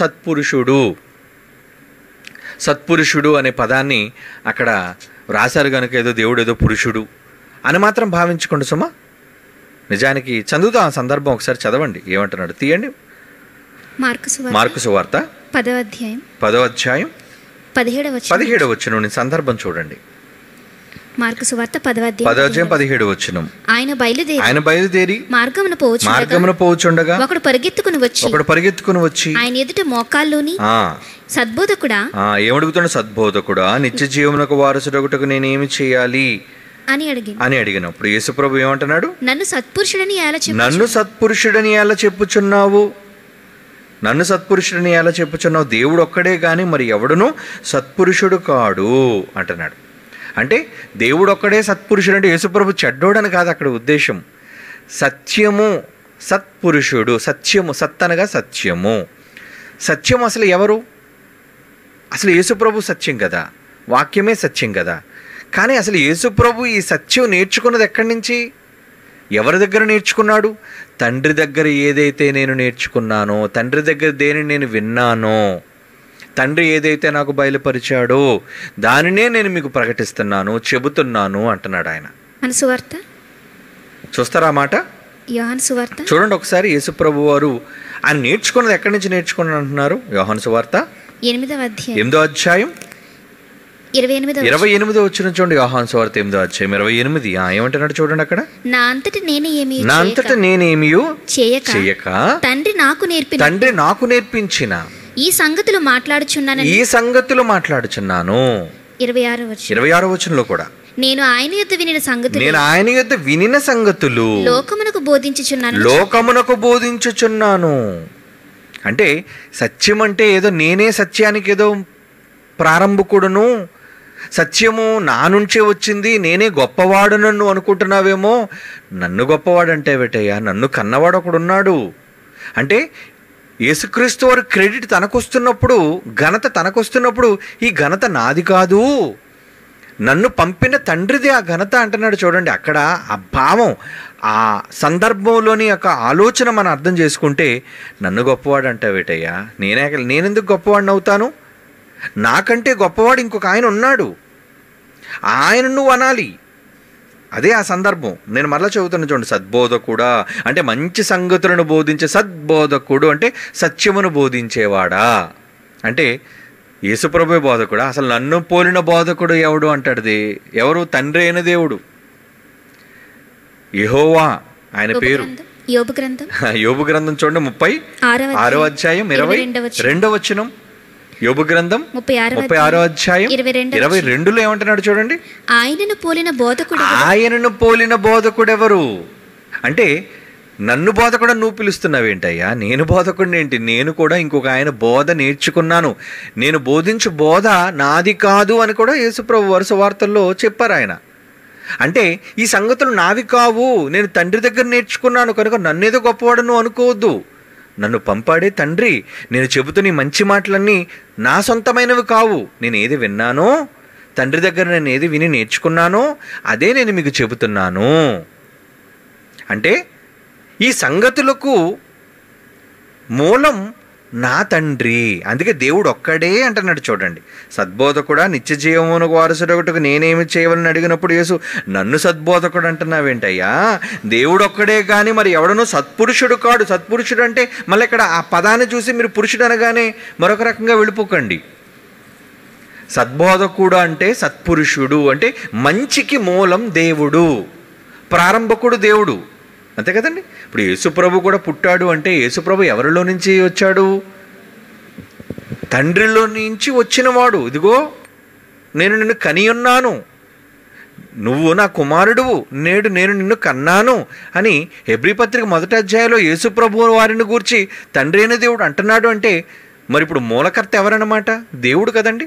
A: సత్పురుషుడు అనే పదాన్ని అక్కడ రాశారు కనుక ఏదో దేవుడు ఏదో పురుషుడు అని మాత్రం భావించుకోండి సుమా. నిజానికి చదువుతాం, ఆ సందర్భం ఒకసారి చదవండి, ఏమంటున్నాడు తీయండి. మార్కు సువార్త
B: 10వ అధ్యాయం
A: 17వ వచనం సందర్భం చూడండి.
B: మార్కు సువార్త 10వ
A: అధ్యాయం 17వ వచనం.
B: ఆయన బయలుదేరి
A: మార్గమున పోవుచుండగా
B: ఒకడు పరిగెత్తుకుని వచ్చి ఆయన ఎదుట మోకాల్లోని, సద్బోధకుడా,
A: ఏమడుగుతున్నాడు? సద్బోధకుడా, నిత్య జీవమునకు వారసుడొకటకు నేనేమి చేయాలి అని అడిగినప్పుడు యేసుప్రభు ఏమంటున్నాడు? నన్ను సత్పురుషుడని ఎలా చెప్పుచున్నావు? దేవుడు ఒక్కడే గాని మరి ఎవడును సత్పురుషుడు కాడు అంటున్నాడు. అంటే దేవుడు ఒక్కడే సత్పురుషుడు అంటే యేసుప్రభు చెడ్డోడని కాదు అక్కడ ఉద్దేశం. సత్యము, సత్పురుషుడు, సత్యము, సత్ అనగా సత్యము. సత్యం అసలు ఎవరు? అసలు యేసుప్రభు సత్యం కదా, వాక్యమే సత్యం కదా. కానీ అసలు యేసుప్రభు ఈ సత్యం నేర్చుకున్నది ఎక్కడి నుంచి, ఎవరి దగ్గర నేర్చుకున్నాడు? తండ్రి దగ్గర ఏదైతే నేను నేర్చుకున్నానో, తండ్రి దగ్గర దేనిని నేను విన్నానో, తండ్రి ఏదైతే నాకు బయలుపరిచాడో దానినే నేను మీకు ప్రకటిస్తున్నాను, చెబుతున్నాను అంటున్నాడు ఆయన. చూస్తారా మాట? చూడండి ఒకసారి యేసుప్రభు వారు ఆయన నేర్చుకున్నది ఎక్కడి నుంచి నేర్చుకున్నాను అంటున్నారు. యోహాను సువార్త 8వ అధ్యాయం 28వ వచనం చూడండి. యోహాను సువార్త 8వ అధ్యాయం 28. ఏమంటున్నాడు చూడండి అక్కడ. నా అంతట నేనేమీ చేయక తండ్రి నాకు నేర్పించిన ఈ సంగతులు మాట్లాడుచున్నాను. 26వ వచనంలో కూడా నేను ఆయన యొద్ద వినిన సంగతులు లోకమునకు బోధించుచున్నాను. అంటే సత్యం అంటే ఏదో నేనే సత్యానికి ఏదో ప్రారంభకుడును, సత్యము నా నుంచే వచ్చింది, నేనే గొప్పవాడు నన్ను అనుకుంటున్నావేమో. నన్ను గొప్పవాడంటే వేటయ్యా, నన్ను కన్నవాడు ఒకడున్నాడు. అంటే యేసుక్రీస్తు వారు క్రెడిట్ తనకొస్తున్నప్పుడు, ఘనత తనకొస్తున్నప్పుడు ఈ ఘనత నాది కాదు, నన్ను పంపిన తండ్రిది ఆ ఘనత అంటున్నాడు. చూడండి అక్కడ ఆ భావం, ఆ సందర్భంలోని ఒక ఆలోచన మనం అర్థం చేసుకుంటే, నన్ను గొప్పవాడు అంటావేటయ్యా, నేనెందుకు గొప్పవాడిని అవుతాను? నాకంటే గొప్పవాడు ఇంకొక ఆయన ఉన్నాడు, ఆయన నువ్వు అనాలి. అదే ఆ సందర్భం. నేను మరలా చదువుతాను చూడండి. సద్బోధకుడా అంటే మంచి సంగతులను బోధించే సద్బోధకుడు అంటే సత్యమును బోధించేవాడా. అంటే యేసుప్రభువే బోధకుడా? అసలు నన్ను పోలిన బోధకుడు ఎవడు అంటాడుది ఎవరు? తండ్రి అయిన దేవుడు, యెహోవా ఆయన పేరు. యోబు గ్రంథం చూడండి 36వ అధ్యాయం 22వ వచనం. యోబు గ్రంథం 36వ అధ్యాయం 22లో ఏమంటున్నాడు చూడండి. ఆయనను పోలిన బోధకుడు ఎవరు అంటే, నన్ను బోధకుడు నువ్వు పిలుస్తున్నావేంటయ్యా? నేను బోధకుడిని ఏంటి? నేను కూడా ఇంకొక ఆయన బోధ నేర్చుకున్నాను, నేను బోధించు బోధ నాది కాదు అని కూడా యేసుప్రభు వరుస వార్తల్లో చెప్పారు ఆయన. అంటే ఈ సంగతులు నావి కావు, నేను తండ్రి దగ్గర నేర్చుకున్నాను కనుక నన్నేదో గొప్పవాడు నువ్వు అనుకోవద్దు. నన్ను పంపాడే తండ్రి, నేను చెబుతున్న మంచి మాటలన్నీ నా సొంతమైనవి కావు. నేను ఏది విన్నానో, తండ్రి దగ్గర నేను ఏది విని నేర్చుకున్నానో అదే నేను మీకు చెబుతున్నాను. అంటే ఈ సంగతులకు మూలం నా తండ్రి. అందుకే దేవుడు ఒక్కడే అంటున్నాడు చూడండి. సద్బోధకుడా, నిత్య జీవమునకు వారసుడొకటకు నేనేమి చేయవాలని అడిగినప్పుడు యేసు నన్ను సద్బోధకుడు అంటున్నావేంటయ్యా? దేవుడు ఒక్కడే కానీ మరి ఎవడనో సత్పురుషుడు కాడు. సత్పురుషుడు అంటే మళ్ళీ ఇక్కడ ఆ పదాన్ని చూసి మీరు పురుషుడు అనగానే మరొక రకంగా వెళ్ళిపోకండి. సద్బోధకుడు అంటే సత్పురుషుడు అంటే మంచికి మూలం దేవుడు, ప్రారంభకుడు దేవుడు, అంతే కదండి. ఇప్పుడు యేసుప్రభు కూడా పుట్టాడు అంటే యేసుప్రభు ఎవరిలో నుంచి వచ్చాడు? తండ్రిలో నుంచి వచ్చినవాడు. ఇదిగో నేను నిన్ను కని ఉన్నాను, నువ్వు నా కుమారుడువు, నేడు నేను నిన్ను కన్నాను అని హెబ్రీ పత్రిక 1వ అధ్యాయంలో యేసుప్రభు వారిని గూర్చి తండ్రి అయిన దేవుడు అంటున్నాడు. అంటే మరి ఇప్పుడు మూలకర్త ఎవరన్నమాట? దేవుడు కదండి.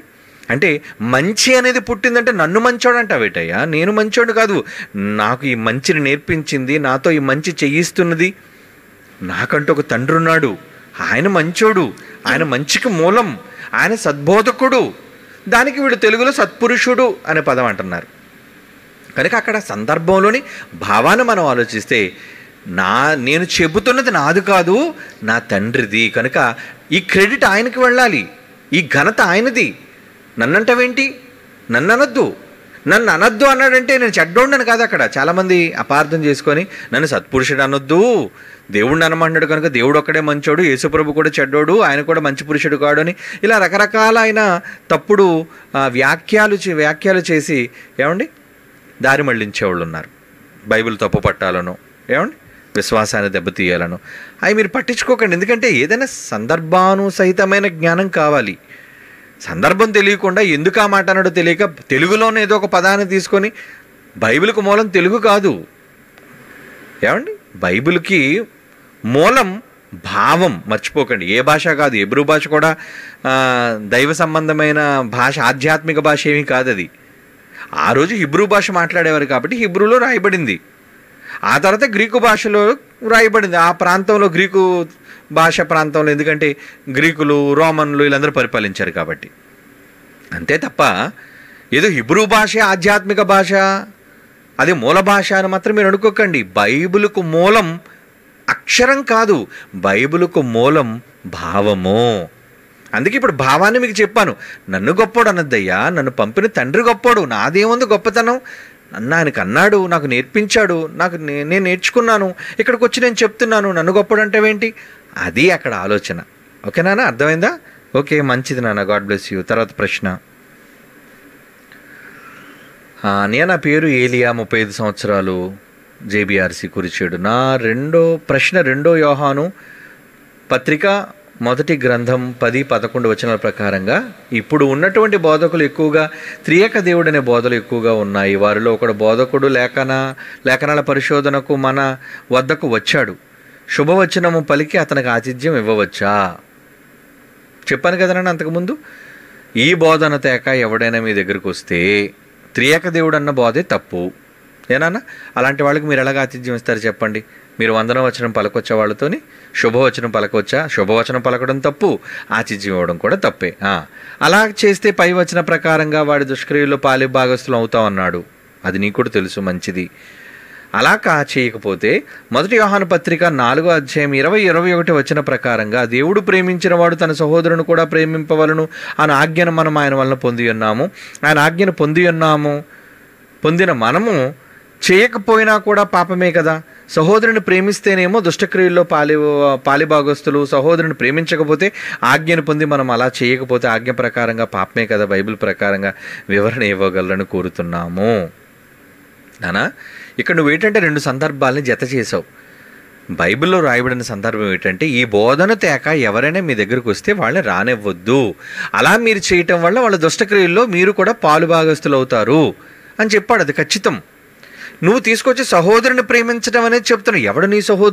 A: అంటే మంచి అనేది పుట్టిందంటే నన్ను మంచోడు అంటావేటయ్యా? నేను మంచోడు కాదు. నాకు ఈ మంచిని నేర్పించింది, నాతో ఈ మంచి చేయిస్తున్నది నాకంటూ ఒక తండ్రి ఉన్నాడు. ఆయన మంచోడు, ఆయన మంచికి మూలం, ఆయన సద్బోధకుడు. దానికి వీడు తెలుగులో సత్పురుషుడు అనే పదం అంటున్నారు. కనుక అక్కడ సందర్భంలోని భావాన్ని మనం ఆలోచిస్తే, నేను చెబుతున్నది నాది కాదు, నా తండ్రిది. కనుక ఈ క్రెడిట్ ఆయనకి వెళ్ళాలి, ఈ ఘనత ఆయనది. నన్నంటావేంటి? నన్ను అనొద్దు. నన్ను అనొద్దు అన్నాడంటే నేను చెడ్డోండను కాదు. అక్కడ చాలామంది అపార్థం చేసుకొని నన్ను సత్పురుషుడు అనొద్దు, దేవుడిని అనమంటాడు కనుక దేవుడు ఒక్కడే మంచోడు, యేసుప్రభు కూడా చెడ్డోడు, ఆయన కూడా మంచి పురుషుడు కాడు అని ఇలా రకరకాల ఆయన తప్పుడు వ్యాఖ్యలు చేసి ఏమండి దారి మళ్ళించేవాళ్ళు ఉన్నారు. బైబిల్ తప్పు పట్టాలను, ఏమండి విశ్వాసాన్ని దెబ్బతీయాలను అవి మీరు పట్టించుకోకండి. ఎందుకంటే ఏదైనా సందర్భానుసహితమైన జ్ఞానం కావాలి. సందర్భం తెలియకుండా ఎందుకు ఆ మాట అన్నాడో తెలియక తెలుగులోనే ఏదో ఒక పదాన్ని తీసుకొని, బైబిల్కు మూలం తెలుగు కాదు ఏమండి, బైబిల్కి మూలం భావం. మర్చిపోకండి, ఏ భాష కాదు. హెబ్రూ భాష కూడా దైవ సంబంధమైన భాష, ఆధ్యాత్మిక భాష ఏమీ కాదు అది. ఆ రోజు హిబ్రూ భాష మాట్లాడేవారు కాబట్టి హిబ్రూలో రాయబడింది. ఆ తర్వాత గ్రీకు భాషలో రాయబడింది. ఆ ప్రాంతంలో గ్రీకు భాష ప్రాంతంలో, ఎందుకంటే గ్రీకులు, రోమన్లు వీళ్ళందరూ పరిపాలించారు కాబట్టి. అంతే తప్ప ఏదో హిబ్రూ భాష ఆధ్యాత్మిక భాష, అది మూల భాష అని మాత్రం మీరు అనుకోకండి. బైబిలుకు మూలం అక్షరం కాదు, బైబిలుకు మూలం భావము. అందుకే ఇప్పుడు భావాన్ని మీకు చెప్పాను. నన్ను గొప్పోడు అనద్దయ్యా, నన్ను పంపిన తండ్రి గొప్పోడు. నాదేముంది గొప్పతనం? నన్ను ఆయనకు అన్నాడు, నాకు నేర్పించాడు, నేను నేర్చుకున్నాను, ఇక్కడికి వచ్చి నేను చెప్తున్నాను. నన్ను గొప్పడు అంటావేంటి? అది అక్కడ ఆలోచన. ఓకే నాన్న, అర్థమైందా? ఓకే, మంచిది నాన్న, గాడ్ బ్లెస్ యూ. తర్వాత ప్రశ్న. నా పేరు ఏలియా, 35 సంవత్సరాలు, జేబీఆర్సీ కురిచేడు. నా ప్రశ్న 2 యోహాను పత్రిక 1 గ్రంథం 10-11 వచనాల ప్రకారంగా ఇప్పుడు ఉన్నటువంటి బోధకులు ఎక్కువగా త్రియేక దేవుడు అనే బోధలు ఎక్కువగా ఉన్నాయి. వారిలో ఒకడు బోధకుడు లేఖనాల పరిశోధనకు మన వద్దకు వచ్చాడు. శుభవచనము పలికి అతనికి ఆతిథ్యం ఇవ్వవచ్చా? చెప్పాను కదా నన్ను అంతకుముందు. ఈ బోధన తేక ఎవడైనా మీ దగ్గరికి వస్తే త్రియేక దేవుడు అన్న బోధే తప్పు. ఏనా? అలాంటి వాళ్ళకి మీరు ఎలాగ ఆతిథ్యం ఇస్తారు చెప్పండి? మీరు వందనవచనం పలకొచ్చా వాళ్ళతోని? శుభవచనం పలకొచ్చా? శుభవచనం పలకడం తప్పు, ఆతిథ్యం ఇవ్వడం కూడా తప్పే. అలా చేస్తే పై వచన ప్రకారంగా వాడి దుష్క్రియల్లో పాలి భాగస్థులు అవుతాం అన్నాడు. అది నీకు కూడా తెలుసు, మంచిది. అలా చేయకపోతే 1 యోహాను పత్రిక 4వ అధ్యాయం 20-21 వచన ప్రకారంగా దేవుడు ప్రేమించిన వాడు తన సహోదరుని కూడా ప్రేమింపవలను అనే ఆజ్ఞను మనం ఆయన వలన పొంది ఉన్నాము. ఆయన ఆజ్ఞను పొందిన మనము చేయకపోయినా కూడా పాపమే కదా. సహోదరుని ప్రేమిస్తేనేమో దుష్టక్రియల్లో పాలిభాగస్తులు, సహోదరుని ప్రేమించకపోతే ఆజ్ఞను పొంది మనం అలా చేయకపోతే ఆజ్ఞ ప్రకారంగా పాపమే కదా. బైబిల్ ప్రకారంగా వివరణ ఇవ్వగలరని కోరుతున్నాము. నానా, ఇక్కడ నువ్వు ఏంటంటే 2 సందర్భాలని జత చేసావు. బైబిల్లో రాయబడిన సందర్భం ఏంటంటే, ఈ బోధన తేక ఎవరైనా మీ దగ్గరకు వస్తే వాళ్ళని రానివ్వద్దు. అలా మీరు చేయటం వల్ల వాళ్ళ దుష్టక్రియల్లో మీరు కూడా పాలుభాగస్తులు అవుతారు అని చెప్పాడు. అది ఖచ్చితం. నువ్వు తీసుకొచ్చి సహోదరుని ప్రేమించడం అనేది చెప్తున్నావు. ఎవడు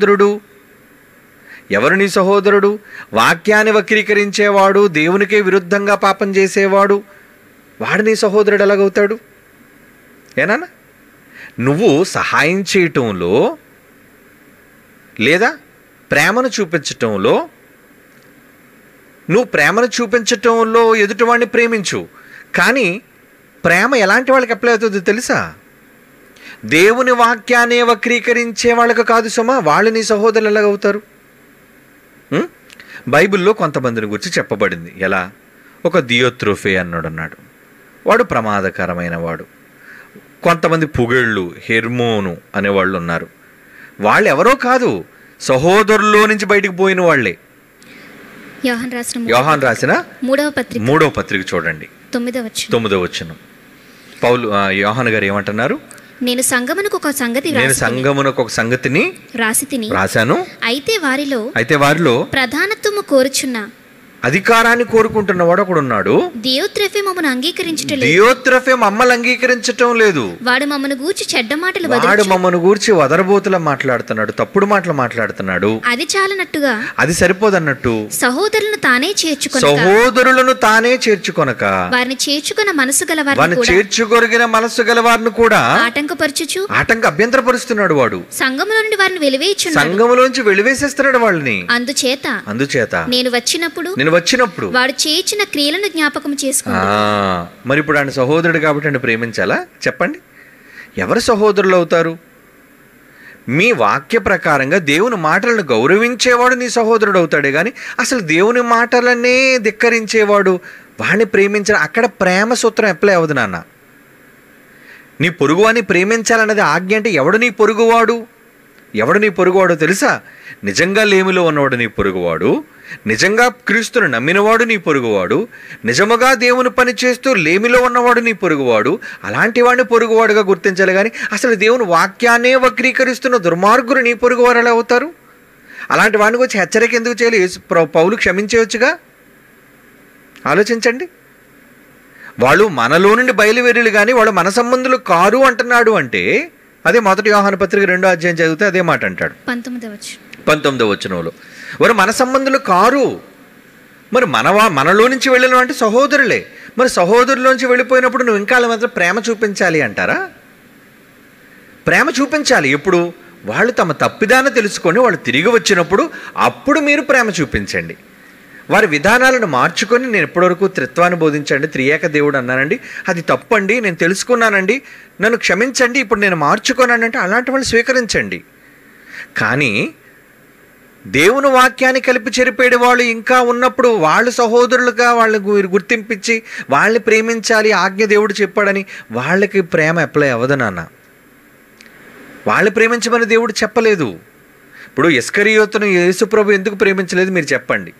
A: నీ సహోదరుడు? వాక్యాన్ని వక్రీకరించేవాడు, దేవునికే విరుద్ధంగా పాపం చేసేవాడు, వాడు నీ సహోదరుడు ఎలాగవుతాడు? ఏనా? నువ్వు సహాయం చేయటంలో లేదా ప్రేమను చూపించటంలో ఎదుటివాడిని ప్రేమించు. కానీ ప్రేమ ఎలాంటి వాళ్ళకి అప్లై అవుతుందో తెలుసా? దేవుని వాక్యాన్ని వక్రీకరించే వాళ్ళకు కాదు సుమా. వాళ్ళు నీ సహోదరులు ఎలాగవుతారు? బైబిల్లో కొంతమందిని గురించి చెప్పబడింది. ఎలా? ఒక దియోత్రోఫే అన్నాడు, వాడు ప్రమాదకరమైన వాడు. కొంతమంది పుగళ్ళు, హెర్మోను అనేవాళ్ళు ఉన్నారు. వాళ్ళు ఎవరో కాదు, సహోదరుల్లో నుంచి బయటకు పోయిన వాళ్ళే. యోహాన్ రాసిన 3వ పత్రిక చూడండి, 9వ వచనం. యోహాన్ గారు ఏమంటున్నారు?
B: నేను సంగమునకు ఒక సంగతిని రాశాను. అయితే వారిలో ప్రధానత్వము కోరుచున్న
A: అధికారాన్ని కోరుకుంటున్నవాడు ఒకడున్నాడు.
B: దియోత్రెఫే మమ్మను అంగీకరించటం
A: దియోత్రెఫే మమ్మల్ని అంగీకరించటం లేదు.
B: వాడు మమ్మను గూర్చి చెడ్డ మాటలు
A: వాడు మమ్మను గూర్చి వదరబోతులా మాట్లాడుతున్నాడు, తప్పుడు మాటలు మాట్లాడుతున్నాడు.
B: అది చాలనట్టుగా,
A: అది సరిపోదన్నట్టు
B: సహోదరులను తానే చేర్చుకొనక
A: వారిని చేర్చుకొన మనసు గలవారిని చేర్చుకొరిగిన మనసు గలవారిని కూడా
B: ఆటంకపరచుచు
A: అభ్యంతరపరుస్తున్నాడు. వాడు
B: సంఘములో నుండి వారిని వెలివేయుచున్నాడు,
A: సంఘములోంచి వెలివేసేస్తున్నాడు వాళ్ళని.
B: అందుచేత నేను వచ్చినప్పుడు వాడు చేయించిన క్రియలను జ్ఞాపకం చేసుకున్నాడు.
A: మరి ఇప్పుడు ఆయన సహోదరుడు కాబట్టి ఆయన ప్రేమించాలా? చెప్పండి, ఎవరు సహోదరులు అవుతారు? మీ వాక్య ప్రకారంగా దేవుని మాటలను గౌరవించేవాడు నీ సహోదరుడు అవుతాడే కానీ అసలు దేవుని మాటలనే ధిక్కరించేవాడు వాడిని ప్రేమించాలి. అక్కడ ప్రేమ సూత్రం అప్లై అవ్వదు నాన్న. నీ పొరుగువాడిని ప్రేమించాలన్నది ఆజ్ఞ. అంటే ఎవడు నీ పొరుగువాడో తెలుసా? నిజంగా లేమిలో ఉన్నవాడు నీ పొరుగువాడు, నిజంగా క్రీస్తును నమ్మినవాడు నీ పొరుగువాడు, నిజముగా దేవుని పని చేస్తూ లేమిలో ఉన్నవాడు నీ పొరుగువాడు. అలాంటి వాడిని పొరుగువాడుగా గుర్తించాలి కానీ అసలు దేవుని వాక్యాన్నే వక్రీకరిస్తున్న దుర్మార్గులు నీ పొరుగువారు ఎలా అవుతారు? అలాంటి వాడిని వచ్చి హెచ్చరిక ఎందుకు చేయాలి? పౌలు క్షమించవచ్చుగా. ఆలోచించండి. వాళ్ళు మనలో నుండి బయలువెర్రులు కానీ వాళ్ళు మన సంబంధులు కారు అంటున్నాడు. అంటే అదే మొదటి యోహాను పత్రిక 2వ అధ్యాయం చదివితే అదే మాట అంటాడు 19వ వచనంలో. వారు మన సంబంధులు కారు. మరి మనలో నుంచి వెళ్ళిన అంటే సహోదరులే. మరి సహోదరులోంచి వెళ్ళిపోయినప్పుడు నువ్వు ఇంకా మాత్రం ప్రేమ చూపించాలి అంటారా? ప్రేమ చూపించాలి. ఎప్పుడు? వాళ్ళు తమ తప్పిదాన్ని తెలుసుకొని వాళ్ళు తిరిగి వచ్చినప్పుడు అప్పుడు మీరు ప్రేమ చూపించండి. వారి విధానాలను మార్చుకొని, నేను ఎప్పటివరకు త్రిత్వాన్ని బోధించండి, త్రియేక దేవుడు అన్నానండి, అది తప్పండి, నేను తెలుసుకున్నానండి, నన్ను క్షమించండి, ఇప్పుడు నేను మార్చుకోనంటే అలాంటి వాళ్ళు స్వీకరించండి. కానీ దేవుని వాక్యాన్ని కలిపి చెరిపేడు వాళ్ళు ఇంకా ఉన్నప్పుడు వాళ్ళు సహోదరులుగా వాళ్ళని గుర్తింపించి వాళ్ళని ప్రేమించాలి, ఆజ్ఞ దేవుడు చెప్పాడని వాళ్ళకి ప్రేమ అప్లై అవ్వదు నాన్న. వాళ్ళు ప్రేమించమని దేవుడు చెప్పలేదు. ఇప్పుడు ఇస్కరియోతును యేసుప్రభు ఎందుకు ప్రేమించలేదు మీరు చెప్పండి?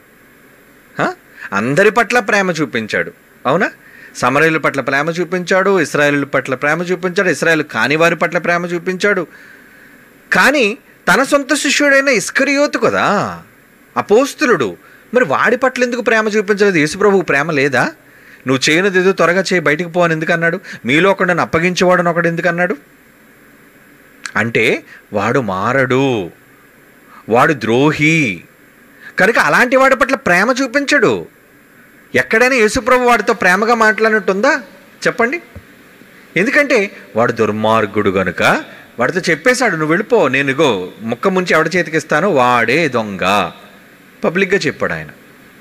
A: అందరి పట్ల ప్రేమ చూపించాడు, అవునా? సమరయుల పట్ల ప్రేమ చూపించాడు, ఇశ్రాయేలు పట్ల ప్రేమ చూపించాడు, ఇశ్రాయేలు కాని వారి పట్ల ప్రేమ చూపించాడు. కానీ తన సొంత శిష్యుడైన ఇస్కరియోతు కదా అపోస్తులుడు, మరి వాడి పట్ల ఎందుకు ప్రేమ చూపించలేదు? యేసుప్రభువు ప్రేమ లేదా? నువ్వు చేయనిది ఏదో త్వరగా చేయి, బయటికి పోవని ఎందుకు అన్నాడు? మీలో ఒకడు నన్ను అప్పగించేవాడని ఒకడు ఎందుకు అన్నాడు? అంటే వాడు మారడు, వాడు ద్రోహి కనుక అలాంటి వాడి పట్ల ప్రేమ చూపించడు. ఎక్కడైనా యేసుప్రభు వాడితో ప్రేమగా మాట్లాడినట్టుందా? చెప్పండి. ఎందుకంటే వాడు దుర్మార్గుడు కనుక వాడితో చెప్పేశాడు, నువ్వు వెళ్ళిపో, నేను ఇగో ముక్క ముంచి ఎవడి చేతికిస్తానో వాడే దొంగ, పబ్లిక్గా చెప్పాడు ఆయన.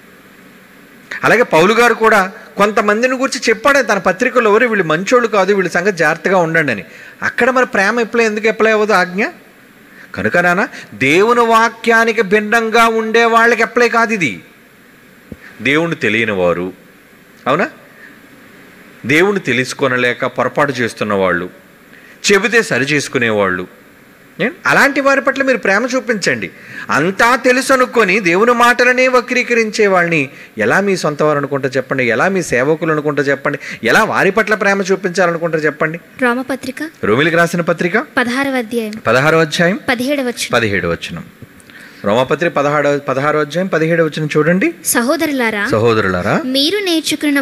A: అలాగే పౌలు గారు కూడా కొంతమందిని గురించి చెప్పాడు తన పత్రికలో, ఎవరు వీళ్ళు మంచోళ్ళు కాదు, వీళ్ళ సంగతి జాగ్రత్తగా ఉండండి అని. అక్కడ మరి ప్రేమ ఎందుకు అప్లై అవ్వదు ఆజ్ఞ? కనుక నాన్న, దేవుని వాక్యానికి భిన్నంగా ఉండే వాళ్ళకి అప్లై కాదు ఇది. దేవుణ్ణి తెలియని వారు, అవునా, దేవుణ్ణి తెలుసుకోనలేక పొరపాటు చేస్తున్న వాళ్ళు, చెబితే సరి చేసుకునేవాళ్ళు, అలాంటి వారి పట్ల మీరు ప్రేమ చూపించండి. అంతా తెలుసు అనుకొని దేవుని మాటలనే వక్రీకరించే వాళ్ళని ఎలా మీ సొంత వారు అనుకుంటారు చెప్పండి? ఎలా మీ సేవకులు అనుకుంటారు చెప్పండి? ఎలా వారి పట్ల ప్రేమ చూపించాలనుకుంటారు చెప్పండి? రోమిలికి రాసిన పత్రిక 16వ అధ్యాయం 17వ వచనం. రోమపత్రిక 16వ అధ్యాయం 17వ వచనం చూడండి. సహోదరులారా మీరు నేర్చుకున్న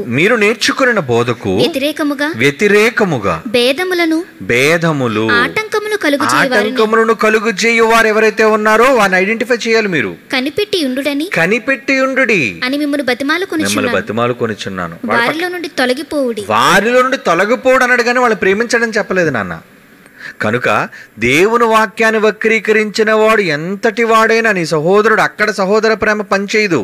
A: బోధకు వ్యతిరేకముగా భేదములు ఆటంకములను కలుగు చేయు వారు ఎవరైతే ఉన్నారో వారిని ఐడెంటిఫై చేయాలి. మీరు కనిపెట్టి ఉండుడి అని మిమ్మల్ని బతిమాలుకొనిచున్నాను. వారిలో నుండి తొలగిపోవుడు అన్నాడు కానీ వాళ్ళు ప్రేమించడం చెప్పలేదు నాన్న. కనుక దేవుని వాక్యాన్ని వక్రీకరించిన వాడు ఎంతటి వాడైనా నీ సహోదరుడు అక్కడ సహోదర ప్రేమ పనిచేయదు,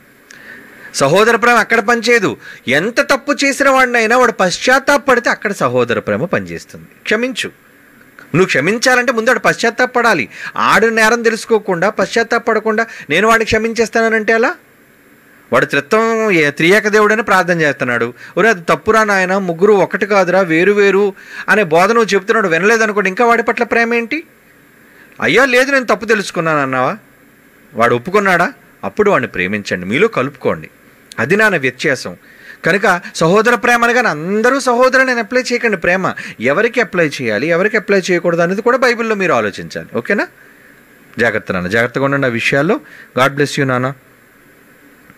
A: అక్కడ పనిచేయదు. ఎంత తప్పు చేసిన వాడినైనా వాడు పశ్చాత్తాపడితే అక్కడ సహోదర ప్రేమ పనిచేస్తుంది. క్షమించు. నువ్వు క్షమించాలంటే ముందు వాడు పశ్చాత్తాపడాలి. ఆడు నేరం తెలుసుకోకుండా పశ్చాత్తాపడకుండా నేను వాడిని క్షమించేస్తానంటే అలా? వాడు త్రియేక దేవుడని ప్రార్థన చేస్తున్నాడు, ఒరే అది తప్పురా నాయన, ముగ్గురు ఒకటి కాదురా, వేరు అనే బోధ నువ్వు చెప్తున్నాడు, వినలేదనుకోండి, ఇంకా వాడి పట్ల ప్రేమ ఏంటి? అయ్యా లేదు నేను తప్పు తెలుసుకున్నాను అన్నావా? వాడు ఒప్పుకున్నాడా? అప్పుడు వాడిని ప్రేమించండి, మీలో కలుపుకోండి. అది నాన్న వ్యత్యాసం. కనుక సహోదర ప్రేమ అనగానే అందరూ సహోదరుని నేను అప్లై చేయకండి. ప్రేమ ఎవరికి అప్లై చేయాలి, ఎవరికి అప్లై చేయకూడదు అనేది కూడా బైబిల్లో మీరు ఆలోచించాలి. ఓకేనా? జాగ్రత్తగా ఉండండి ఆ విషయాల్లో. గాడ్ బ్లెస్ యూ నాన్న.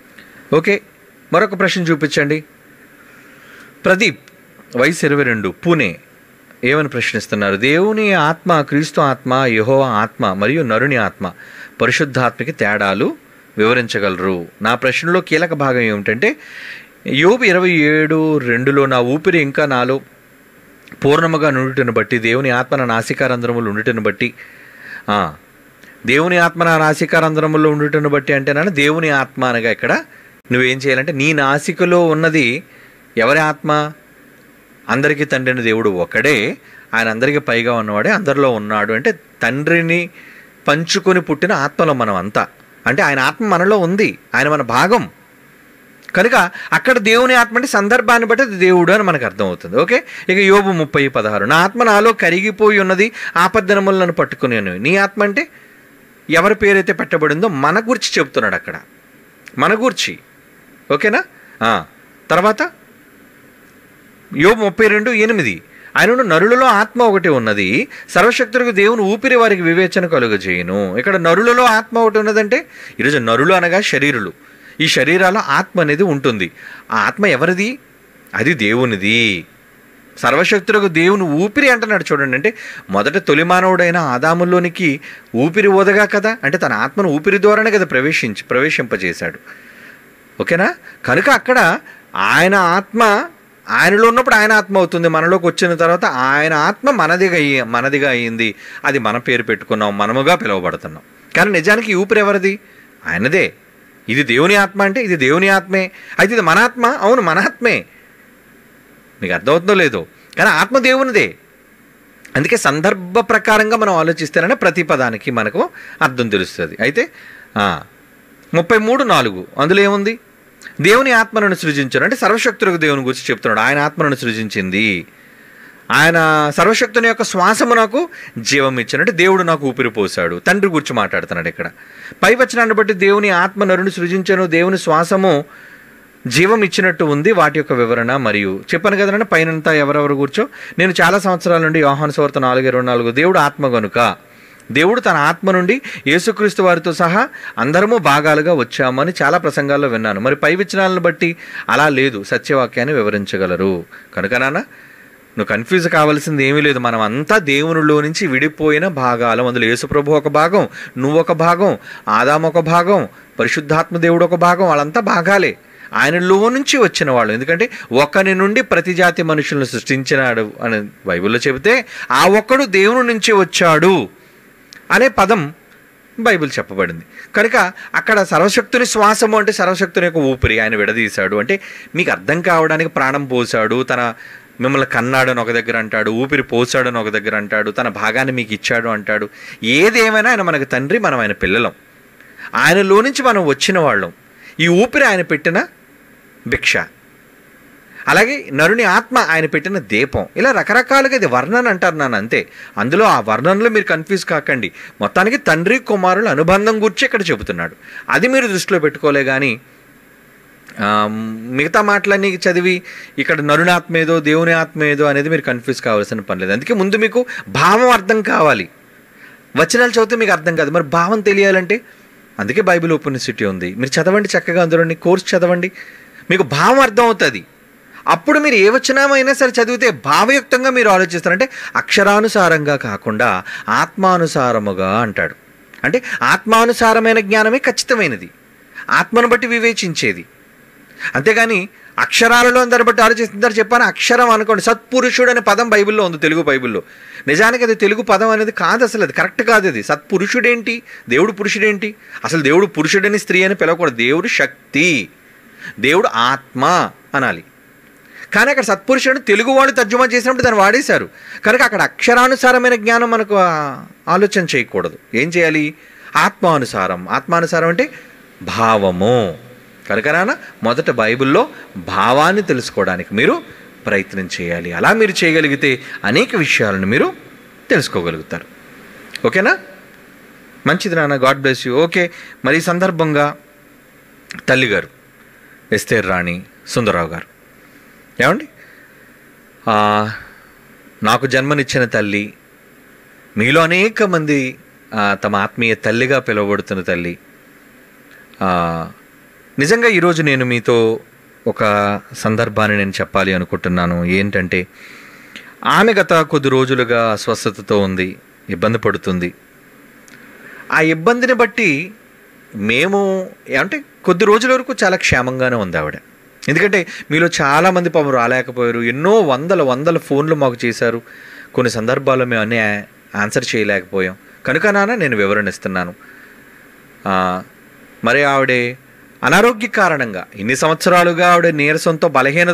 A: ఓకే, మరొక ప్రశ్న చూపించండి. ప్రదీప్, వయసు 22, పూణే. ఏమని ప్రశ్నిస్తున్నారు? దేవుని ఆత్మ, క్రీస్తు ఆత్మ, యెహోవా ఆత్మ మరియు నరుని ఆత్మ, పరిశుద్ధాత్మకి తేడాలు వివరించగలరు. నా ప్రశ్నలో కీలక భాగం ఏమిటంటే, యోబు 27:2లో నా ఊపిరి ఇంకా నాలో పూర్ణముగా నుండుటను బట్టి, దేవుని ఆత్మ నా నాసికారంధ్రములు ఉండుటను బట్టి, దేవుని ఆత్మ నా నాసికారంధ్రముల్లో ఉండుటను బట్టి అంటే నాన్న దేవుని ఆత్మ అనగా ఇక్కడ నువ్వేం చేయాలంటే, నీ నాసికలో ఉన్నది ఎవరి ఆత్మ? అందరికీ తండ్రి అయిన దేవుడు ఒకడే, ఆయన అందరికీ పైగా ఉన్నవాడే, అందరిలో ఉన్నాడు. అంటే తండ్రిని పంచుకొని పుట్టిన ఆత్మలో మనం అంతా. అంటే ఆయన ఆత్మ మనలో ఉంది, ఆయన మన భాగం. కనుక అక్కడ దేవుని ఆత్మ అంటే సందర్భాన్ని బట్టి అది దేవుడు అని మనకు అర్థమవుతుంది. ఓకే, ఇక యోబు 30:16, నా ఆత్మ నాలో కరిగిపోయి ఉన్నది, ఆపద్దినములు నన్ను పట్టుకుని ఉన్నవి. నీ ఆత్మ అంటే ఎవరి పేరైతే పెట్టబడిందో మన గురించి చెప్తున్నాడు అక్కడ, మన గురించి. ఓకేనా? తర్వాత యోబు 32:8, ఆయనను నరులలో ఆత్మ ఒకటి ఉన్నది, సర్వశక్తులకు దేవుని ఊపిరి వారికి వివేచన కలుగజేయును. ఇక్కడ నరులలో ఆత్మ ఒకటి ఉన్నదంటే ఈరోజు నరులు అనగా శరీరులు, ఈ శరీరాల ఆత్మ అనేది ఉంటుంది. ఆ ఆత్మ ఎవరిది? అది దేవునిది. సర్వశక్తులకు దేవుని ఊపిరి అంటున్నాడు చూడండి. అంటే మొదట తొలి మానవుడైన ఆదాములోనికి ఊపిరి ఓదగా కదా, అంటే తన ఆత్మను ఊపిరి ద్వారానే కదా ప్రవేశింపజేశాడు. ఓకేనా? కనుక అక్కడ ఆయన ఆత్మ ఆయనలో ఉన్నప్పుడు ఆయన ఆత్మ అవుతుంది, మనలోకి వచ్చిన తర్వాత ఆయన ఆత్మ మనదిగా అయ్యింది. అది మన పేరు పెట్టుకున్నాం, మనముగా పిలువబడుతున్నాం. కానీ నిజానికి ఈ ఊపిరి ఎవరిది? ఆయనదే. ఇది దేవుని ఆత్మ అంటే ఇది దేవుని ఆత్మే. అయితే ఇది మన ఆత్మ? అవును, మన ఆత్మే. మీకు అర్థమవుతుందో లేదో, కానీ ఆత్మ దేవునిదే. అందుకే సందర్భ ప్రకారంగా మనం ఆలోచిస్తేనే ప్రతి పదానికి మనకు అర్థం తెలుస్తుంది. అయితే 33:4 అందులో ఏముంది? దేవుని ఆత్మను సృజించారు అంటే సర్వశక్తులకు దేవుని గురించి చెప్తున్నాడు. ఆయన ఆత్మను సృజించింది, ఆయన సర్వశక్తుని యొక్క శ్వాసము నాకు జీవం ఇచ్చాను అంటే దేవుడు నాకు ఊపిరి పోశాడు. తండ్రి గురించి మాట్లాడుతున్నాడు ఇక్కడ. పై వచనాన్ని బట్టి దేవుని ఆత్మ నరుని సృజించను, దేవుని శ్వాసము జీవం ఇచ్చినట్టు ఉంది. వాటి యొక్క వివరణ మరియు చెప్పాను కదండి పైనంతా ఎవరెవరు కూర్చో. నేను చాలా సంవత్సరాల నుండి యోహాను సువార్త 4:24 దేవుడు ఆత్మ గనుక దేవుడు తన ఆత్మ నుండి యేసుక్రీస్తు వారితో సహా అందరము భాగాలుగా వచ్చామని చాలా ప్రసంగాల్లో విన్నాను. మరి పై వచనాలను బట్టి అలా లేదు, సత్యవాక్యాన్ని వివరించగలరు. కనుక నాన్న నువ్వు కన్ఫ్యూజ్ కావాల్సింది ఏమీ లేదు. మనం అంతా దేవునిలో నుంచి విడిపోయిన భాగాలు. అందులో యేసుప్రభు ఒక భాగం, నువ్వు ఒక భాగం, ఆదాము ఒక భాగం, పరిశుద్ధాత్మ దేవుడు ఒక భాగం. వాళ్ళంతా భాగాలే, ఆయనలో నుంచి వచ్చిన వాళ్ళు. ఎందుకంటే ఒకని నుండి ప్రతి జాతి మనుషులను సృష్టించినాడు అని బైబిల్లో చెబితే ఆ ఒక్కడు దేవుని నుంచి వచ్చాడు అనే పదం బైబిల్ చెప్పబడింది. కనుక అక్కడ సర్వశక్తుని శ్వాసము అంటే సర్వశక్తుని యొక్క ఊపిరి ఆయన విడదీశాడు. అంటే మీకు అర్థం కావడానికి ప్రాణం పోశాడు, తన మిమ్మల్ని కన్నాడని ఒక దగ్గర అంటాడు, ఊపిరి పోసాడని ఒక దగ్గర అంటాడు, తన భాగాన్ని మీకు ఇచ్చాడు అంటాడు. ఏదేమైనా ఆయన మనకు తండ్రి, మనం ఆయన పిల్లలం, ఆయనలో నుంచి మనం వచ్చిన వాళ్ళం. ఈ ఊపిరి ఆయన పెట్టిన భిక్ష, అలాగే నరుని ఆత్మ ఆయన పెట్టిన దీపం. ఇలా రకరకాలుగా ఇది వర్ణన అంటారు నాన్న, అంతే. అందులో ఆ వర్ణనలో మీరు కన్ఫ్యూజ్ కాకండి. మొత్తానికి తండ్రి కుమారుల అనుబంధం గురించి ఇక్కడ చెబుతున్నాడు. అది మీరు దృష్టిలో పెట్టుకోలే కానీ మిగతా మాటలన్నీ చదివి ఇక్కడ నరుని ఆత్మ ఏదో దేవుని ఆత్మ ఏదో అనేది మీరు కన్ఫ్యూజ్ కావాల్సిన పని లేదు. అందుకే ముందు మీకు భావం అర్థం కావాలి. వచనాలు చదివితే మీకు అర్థం కాదు, మరి భావం తెలియాలంటే అందుకే బైబిల్ ఓపెన్ సిటీ ఉంది. మీరు చదవండి చక్కగా, అందులోని కోర్స్ చదవండి, మీకు భావం అర్థం అవుతుంది. అప్పుడు మీరు ఏ వచనమైనా సరే చదివితే భావయుక్తంగా మీరు ఆలోచిస్తారంటే అక్షరానుసారంగా కాకుండా ఆత్మానుసారముగా అంటాడు. అంటే ఆత్మానుసారమైన జ్ఞానమే ఖచ్చితమైనది, ఆత్మను బట్టి వివేచించేది. అంతేగాని అక్షరాలలో దాన్ని బట్టి ఆలోచిస్తుంటారు. చెప్పాను అక్షరం అనుకోండి. సత్పురుషుడు అనే పదం బైబిల్లో ఉంది, తెలుగు బైబిల్లో. నిజానికి అది తెలుగు పదం అనేది కాదు, అసలు అది కరెక్ట్ కాదు. అది సత్పురుషుడేంటి, దేవుడు పురుషుడేంటి? అసలు దేవుడు పురుషుడని స్త్రీ అని పిలవకూడదు. దేవుడు శక్తి, దేవుడు ఆత్మ అనాలి. కానీ అక్కడ సత్పురుషుడు తెలుగు వాళ్ళు తర్జుమా చేసినప్పుడు దాన్ని వాడేశారు. కనుక అక్కడ అక్షరానుసారమైన జ్ఞానం మనకు ఆలోచన చేయకూడదు. ఏం చేయాలి? ఆత్మానుసారం. ఆత్మానుసారం అంటే భావము. కనుక నాన్న మొదట బైబిల్లో భావాన్ని తెలుసుకోవడానికి మీరు ప్రయత్నం చేయాలి. అలా మీరు చేయగలిగితే అనేక విషయాలను మీరు తెలుసుకోగలుగుతారు. ఓకేనా? మంచిది నాన్న, గాడ్ బ్లెస్ యూ. ఓకే, మరి ఈ సందర్భంగా తల్లిగారు ఎస్తేర్ రాణి సుందరరావు గారు, ఏమండి, నాకు జన్మనిచ్చిన తల్లి, మీలో అనేక మంది తమ ఆత్మీయ తల్లిగా పిలువబడుతున్న తల్లి, నిజంగా ఈరోజు నేను మీతో ఒక సందర్భాన్ని నేను చెప్పాలి అనుకుంటున్నాను. ఏంటంటే, ఆమె గత కొద్ది రోజులుగా అస్వస్థతతో ఉంది, ఇబ్బంది పడుతుంది. ఆ ఇబ్బందిని బట్టి మేము అంటే కొద్ది రోజుల వరకు చాలా క్షేమంగానే ఉంది ఆవిడ. ఎందుకంటే మీలో చాలామంది పాపం రాలేకపోయారు, ఎన్నో వందల ఫోన్లు మాకు చేశారు. కొన్ని సందర్భాల్లో మేము అన్నీ ఆన్సర్ చేయలేకపోయాం. కనుక నేను వివరణ ఇస్తున్నాను. మరి ఆవిడే అనారోగ్య కారణంగా ఇన్ని సంవత్సరాలుగా ఆవిడ నీరసంతో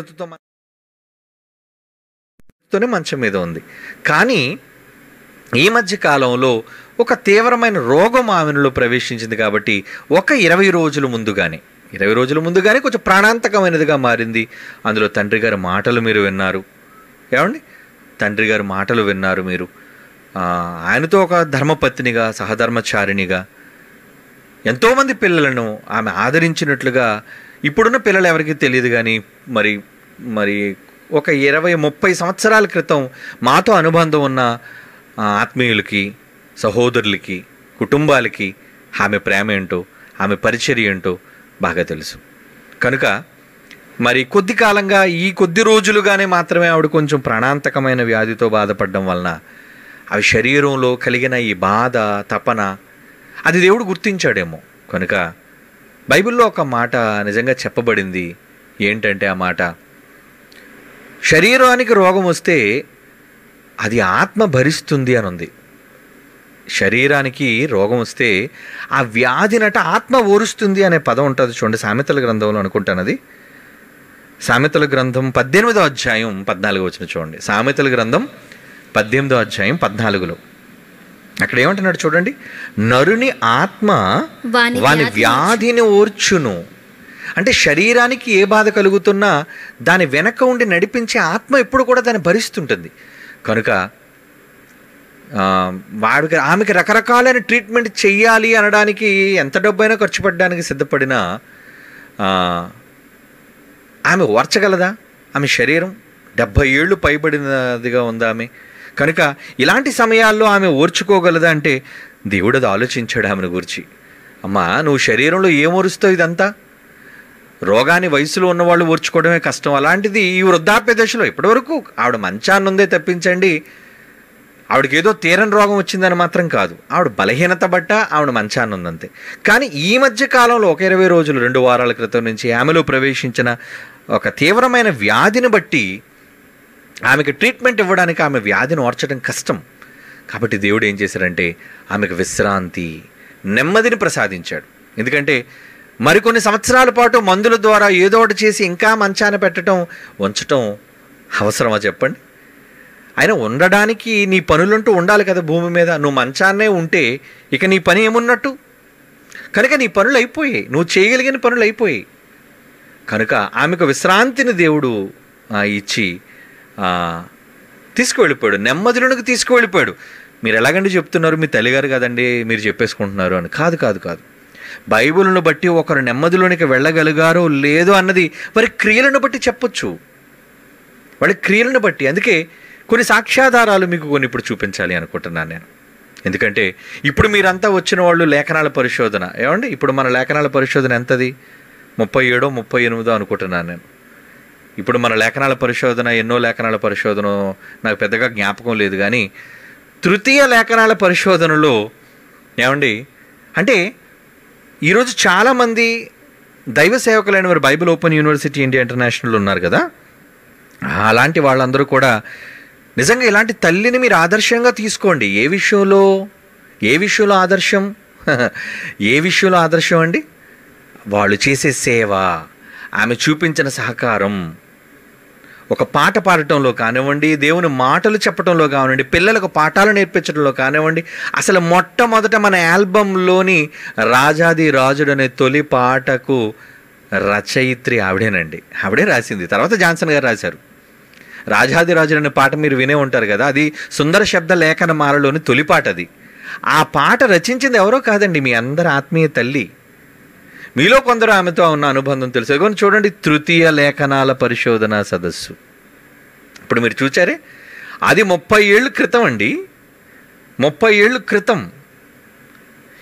A: బలహీనతతోనే మంచం మీద ఉంది. కానీ ఈ మధ్య కాలంలో ఒక తీవ్రమైన రోగం ఆమెలో ప్రవేశించింది. కాబట్టి ఒక 20 రోజుల ముందుగానే కొంచెం ప్రాణాంతకమైనదిగా మారింది. అందులో తండ్రి గారి మాటలు మీరు విన్నారు. ఏమండి, తండ్రి గారి మాటలు విన్నారు మీరు. ఆయనతో ఒక ధర్మపత్నిగా, సహధర్మచారిణిగా ఎంతోమంది పిల్లలను ఆమె ఆదరించినట్లుగా ఇప్పుడున్న పిల్లలు ఎవరికీ తెలియదు. కానీ మరి ఒక 20-30 సంవత్సరాల క్రితం మాతో అనుబంధం ఉన్న ఆత్మీయులకి, సహోదరులకి, కుటుంబాలకి ఆమె ప్రేమ ఏంటో, ఆమె పరిచర్య ఏంటో బాగా తెలుసు. కనుక మరి కొద్ది కాలంగా, ఈ కొద్ది రోజులుగానే మాత్రమే ఆవిడ కొంచెం ప్రాణాంతకమైన వ్యాధితో బాధపడడం వలన అవి శరీరంలో కలిగిన ఈ బాధ, తపన అది దేవుడు గుర్తించాడేమో. కనుక బైబిల్లో ఒక మాట నిజంగా చెప్పబడింది. ఏంటంటే ఆ మాట, శరీరానికి రోగం వస్తే అది ఆత్మ భరిస్తుంది అని ఉంది. శరీరానికి రోగం వస్తే ఆ వ్యాధినట ఆత్మ ఓరుస్తుంది అనే పదం ఉంటుంది చూడండి. సామెతల గ్రంథంలో అనుకుంటాను, అది సామెతల గ్రంథం 18వ అధ్యాయం 14 వచనం చూడండి. సామెతల గ్రంథం 18వ అధ్యాయం 14లో అక్కడ ఏమంటున్నాడు చూడండి, నరుని ఆత్మ వాని వ్యాధిని ఓర్చును. అంటే శరీరానికి ఏ బాధ కలుగుతున్నా దాని వెనక ఉండి నడిపించే ఆత్మ ఎప్పుడు కూడా దాన్ని భరిస్తుంటుంది. కనుక ఆమెకి రకరకాలైన ట్రీట్మెంట్ చెయ్యాలి అనడానికి, ఎంత డబ్బైనా ఖర్చు పెట్టడానికి సిద్ధపడినా ఆమె ఓర్చగలదా? ఆమె శరీరం 70 ఏళ్ళు పైబడినదిగా ఉంది ఆమె. కనుక ఇలాంటి సమయాల్లో ఆమె ఓర్చుకోగలదా అంటే దేవుడు అది ఆలోచించాడు ఆమెను గురించి. అమ్మా, నువ్వు శరీరంలో ఏం ఓరుస్తావు? ఇదంతా రోగాన్ని వయసులో ఉన్నవాళ్ళు ఓర్చుకోవడమే కష్టం. అలాంటిది ఈ వృద్ధాప్య దశలో ఇప్పటివరకు ఆవిడ మంచాన్నుందే తప్పించండి, ఆవిడకి ఏదో తీరని రోగం వచ్చిందని మాత్రం కాదు. ఆవిడ బలహీనత బట్ట ఆవిడ మంచాన్నుందంతే. కానీ ఈ మధ్య కాలంలో ఒక 20 రోజులు, 2 వారాల క్రితం నుంచి ఆమెలో ప్రవేశించిన ఒక తీవ్రమైన వ్యాధిని బట్టి ఆమెకు ట్రీట్మెంట్ ఇవ్వడానికి, ఆమె వ్యాధిని ఓర్చడం కష్టం. కాబట్టి దేవుడు ఏం చేశారంటే ఆమెకు విశ్రాంతి, నెమ్మదిని ప్రసాదించాడు. ఎందుకంటే మరికొన్ని సంవత్సరాల పాటు మందుల ద్వారా ఏదో ఒకటి చేసి ఇంకా మంచాన పెట్టడం, ఉంచటం అవసరమా చెప్పండి? అయినా ఉండడానికి నీ పనులంటూ ఉండాలి కదా భూమి మీద. నువ్వు మంచాన్నే ఉంటే ఇక నీ పని ఏమున్నట్టు? కనుక నీ పనులు అయిపోయాయి, నువ్వు చేయగలిగిన పనులు అయిపోయాయి. కనుక ఆమెకు విశ్రాంతిని దేవుడు ఇచ్చి తీసుకువెళ్ళిపోయాడు, నెమ్మదిలోనికి తీసుకువెళ్ళిపోయాడు. మీరు ఎలాగండి చెప్తున్నారు, మీ తల్లిగారు కదండి మీరు చెప్పేసుకుంటున్నారు అని? కాదు కాదు కాదు. బైబిల్ను బట్టి ఒకరు నెమ్మదిలోనికి వెళ్ళగలిగారో లేదో అన్నది వారి క్రియలను బట్టి చెప్పొచ్చు, వాళ్ళ క్రియలను బట్టి. అందుకే కొన్ని సాక్ష్యాధారాలు మీకు కొన్ని ఇప్పుడు చూపించాలి అనుకుంటున్నాను నేను. ఎందుకంటే ఇప్పుడు మీరంతా వచ్చిన వాళ్ళు లేఖనాల పరిశోధన, ఏమండి ఇప్పుడు మన లేఖనాల పరిశోధన ఎంతది? 37, 38 అనుకుంటున్నాను నేను. ఇప్పుడు మన లేఖనాల పరిశోధన ఎన్నో లేఖనాల పరిశోధన నాకు పెద్దగా జ్ఞాపకం లేదు. కానీ తృతీయ లేఖనాల పరిశోధనలో ఏమండి అంటే ఈరోజు చాలామంది దైవ సేవకులైన వారు Bible open university India international ఉన్నారు కదా, అలాంటి వాళ్ళందరూ కూడా నిజంగా ఇలాంటి తల్లిని మీరు ఆదర్శంగా తీసుకోండి. ఏ విషయంలో ఆదర్శం? ఏ విషయంలో ఆదర్శం అండి? వాళ్ళు చేసే సేవ, ఆమె చూపించిన సహకారం, ఒక పాట పాడటంలో కానివ్వండి, దేవుని మాటలు చెప్పడంలో కానివ్వండి, పిల్లలకు పాఠాలు నేర్పించడంలో కానివ్వండి. అసలు మొట్టమొదట మన ఆల్బంలోని రాజాది రాజుడు అనే తొలి పాటకు రచయిత్రి ఆవిడేనండి. ఆవిడే రాసింది, తర్వాత జాన్సన్ గారు రాశారు. రాజాది రాజుడు అనే పాట మీరు వినే ఉంటారు కదా, అది సుందర శబ్ద లేఖన మాలలోని తొలి పాట. అది ఆ పాట రచించింది ఎవరో కాదండి, మీ అందరి ఆత్మీయ తల్లి. మీలో కొందరు ఆమెతో ఉన్న అనుబంధం తెలుసు. కానీ చూడండి, తృతీయ లేఖనాల పరిశోధన సదస్సు ఇప్పుడు మీరు చూచారే, అది 30 ఏళ్ళ క్రితం అండి. 30 ఏళ్ళ క్రితం.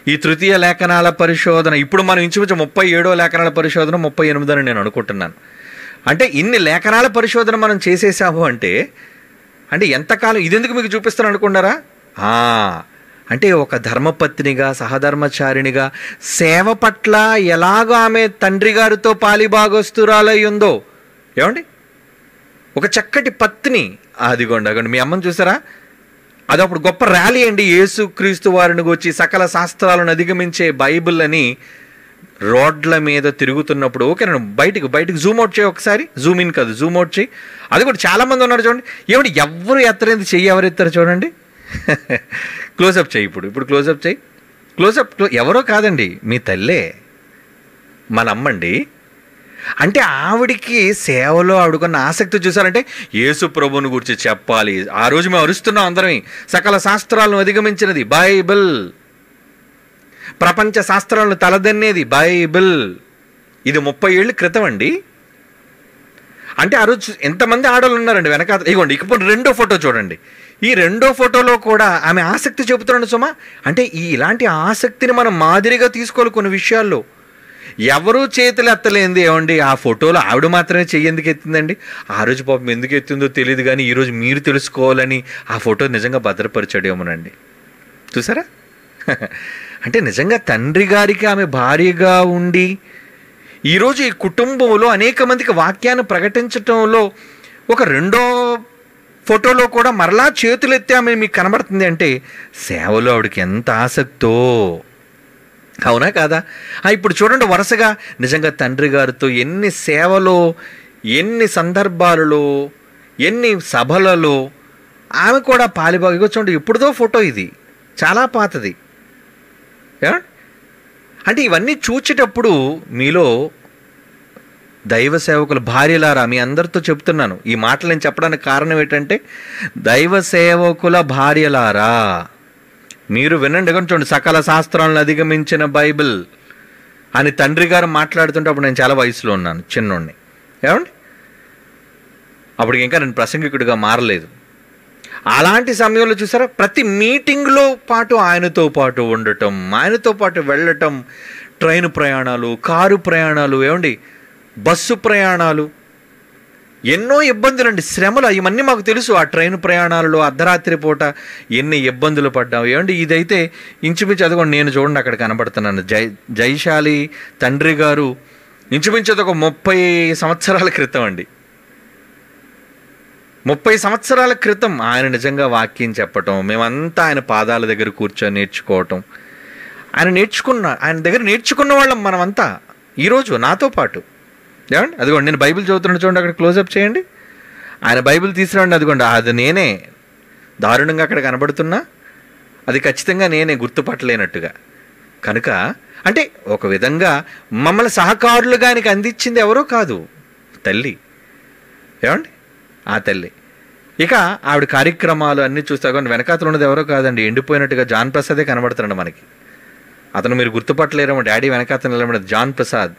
A: ఈ తృతీయ లేఖనాల పరిశోధన ఇప్పుడు మనం ఇంచుమించు 37వ లేఖనాల పరిశోధన 38 అని నేను అనుకుంటున్నాను. అంటే ఇన్ని లేఖనాల పరిశోధన మనం చేసేసాము అంటే ఎంతకాలం ఇదెందుకు మీకు చూపిస్తాను అనుకున్నారా? అంటే ఒక ధర్మపత్నిగా, సహధర్మచారిణిగా, సేవ పట్ల ఎలాగో ఆమె తండ్రి గారితో పాలిభాగస్తురాలై ఉందో, ఏమండి, ఒక చక్కటి పత్ని. అదిగోండి మీ అమ్మని చూసారా? అదప్పుడు గొప్ప ర్యాలీ అండి. యేసు క్రీస్తు వారిని వచ్చి సకల శాస్త్రాలను అధిగమించే బైబిల్ అని రోడ్ల మీద తిరుగుతున్నప్పుడు, ఓకేనా, బయటికి జూమ్ అవుట్ చేయి ఒకసారి, జూమ్ ఇన్ కాదు, జూమ్ అవుట్ చేయి. అది కూడా చాలామంది ఉన్నారు చూడండి. ఏమంటే ఎవరు ఎత్తరేంది చెయ్యి, ఎవరు ఎత్తారు చూడండి. క్లోజప్ చేయి, ఇప్పుడు క్లోజప్ చేయి. క్లోజప్ ఎవరో కాదండి, మీ తల్లే, మన అమ్మండి. అంటే ఆవిడికి సేవలో ఆవిడకున్న ఆసక్తి చూసారంటే యేసు ప్రభువుని గురించి చెప్పాలి. ఆ రోజు మేము అరుస్తున్నాం అందరం, సకల శాస్త్రాలను అధిగమించినది బైబిల్, ప్రపంచ శాస్త్రాలను తలదన్నేది బైబిల్. ఇది 30 ఏళ్ళ క్రితం అండి. అంటే ఆ రోజు ఎంతమంది ఆడవాళ్ళు ఉన్నారండి వెనకాల. ఇగోండి ఇకపోతే రెండో ఫోటో చూడండి. ఈ రెండో ఫోటోలో కూడా ఆమె ఆసక్తి చెబుతున్నాడు సుమా. అంటే ఇలాంటి ఆసక్తిని మనం మాదిరిగా తీసుకోవాలి కొన్ని విషయాల్లో. ఎవరూ చేతులు ఎత్తలేంది ఏమండి, ఆ ఫోటోలో ఆవిడ మాత్రమే చెయ్యి ఎందుకు ఎత్తిందండి? ఆ రోజు పాపం ఎందుకు ఎత్తిందో తెలియదు, కానీ ఈరోజు మీరు తెలుసుకోవాలని ఆ ఫోటో నిజంగా భద్రపరిచాడేమోనండి. చూసారా? అంటే నిజంగా తండ్రి గారికి ఆమె భార్యగా ఉండి ఈరోజు ఈ కుటుంబంలో అనేక మందికి వాక్యాన్ని ప్రకటించటంలో ఒక రెండో ఫోటోలో కూడా మరలా చేతులు ఎత్తి ఆమె మీకు కనబడుతుంది. అంటే సేవలో ఆవిడకి ఎంత ఆసక్తో, అవునా కాదా? ఇప్పుడు చూడండి, వరుసగా నిజంగా తండ్రి గారితో ఎన్ని సేవలో, ఎన్ని సందర్భాలలో, ఎన్ని సభలలో ఆమె కూడా పాలిభాగంగా. చూడండి ఎప్పుడుదో ఫోటో, ఇది చాలా పాతది. అంటే ఇవన్నీ చూచేటప్పుడు మీలో దైవ సేవకుల భార్యలారా, మీ అందరితో చెప్తున్నాను ఈ మాటలు నేను చెప్పడానికి కారణం ఏంటంటే, దైవ సేవకుల భార్యలారా మీరు వినండి. చూడండి, సకల శాస్త్రాలను అధిగమించిన బైబిల్ అని తండ్రి గారు మాట్లాడుతుంటే అప్పుడు నేను చాలా వయసులో ఉన్నాను, చిన్నోడిని. ఏమండి, అప్పటికి ఇంకా నేను ప్రసంగికుడిగా మారలేదు. అలాంటి సమయంలో చూసారా, ప్రతి మీటింగ్లో పాటు ఆయనతో పాటు ఉండటం, ఆయనతో పాటు వెళ్ళటం, ట్రైన్ ప్రయాణాలు, కారు ప్రయాణాలు, ఏమండి, బస్సు ప్రయాణాలు, ఎన్నో ఇబ్బందులండి, శ్రమలు, ఇవన్నీ మాకు తెలుసు. ఆ ట్రైన్ ప్రయాణాలలో అర్ధరాత్రి పూట ఎన్ని ఇబ్బందులు పడ్డాం. ఏమండి, ఇదైతే ఇంచుమించు అదిగోండి నేను చూడండి అక్కడ కనబడుతున్నాను. జైశాలి తండ్రి గారు ఇంచుమించు ఒక 30 సంవత్సరాల క్రితం అండి. 30 సంవత్సరాల క్రితం ఆయన నిజంగా వాక్యం చెప్పటం, మేమంతా ఆయన పాదాల దగ్గర కూర్చొని నేర్చుకోవటం, ఆయన దగ్గర నేర్చుకున్న వాళ్ళం మనమంతా ఈరోజు నాతో పాటు. ఏమండి, అదిగోండి నేను బైబిల్ చదువుతున్నాను చూడండి, అక్కడ క్లోజప్ చేయండి. ఆయన బైబిల్ తీసుకురండి, అదిగోండి అది నేనే, దారుణంగా అక్కడ కనబడుతున్నా అది ఖచ్చితంగా నేనే, గుర్తుపట్టలేనట్టుగా. కనుక అంటే ఒక విధంగా మమ్మల్ని సహకారులుగా ఆయనకి అందించింది ఎవరో కాదు, తల్లి. ఏమండి, ఆ తల్లి. ఇక ఆవిడ కార్యక్రమాలు అన్నీ చూస్తా కానీ వెనకాతలు ఉన్నది ఎవరో కాదండి, ఎండిపోయినట్టుగా జాన్ ప్రసాదే కనబడుతున్నాడు మనకి. అతను మీరు గుర్తుపట్టలేరేమో, డాడీ వెనకాతలు నిలబడేది జాన్ ప్రసాద్.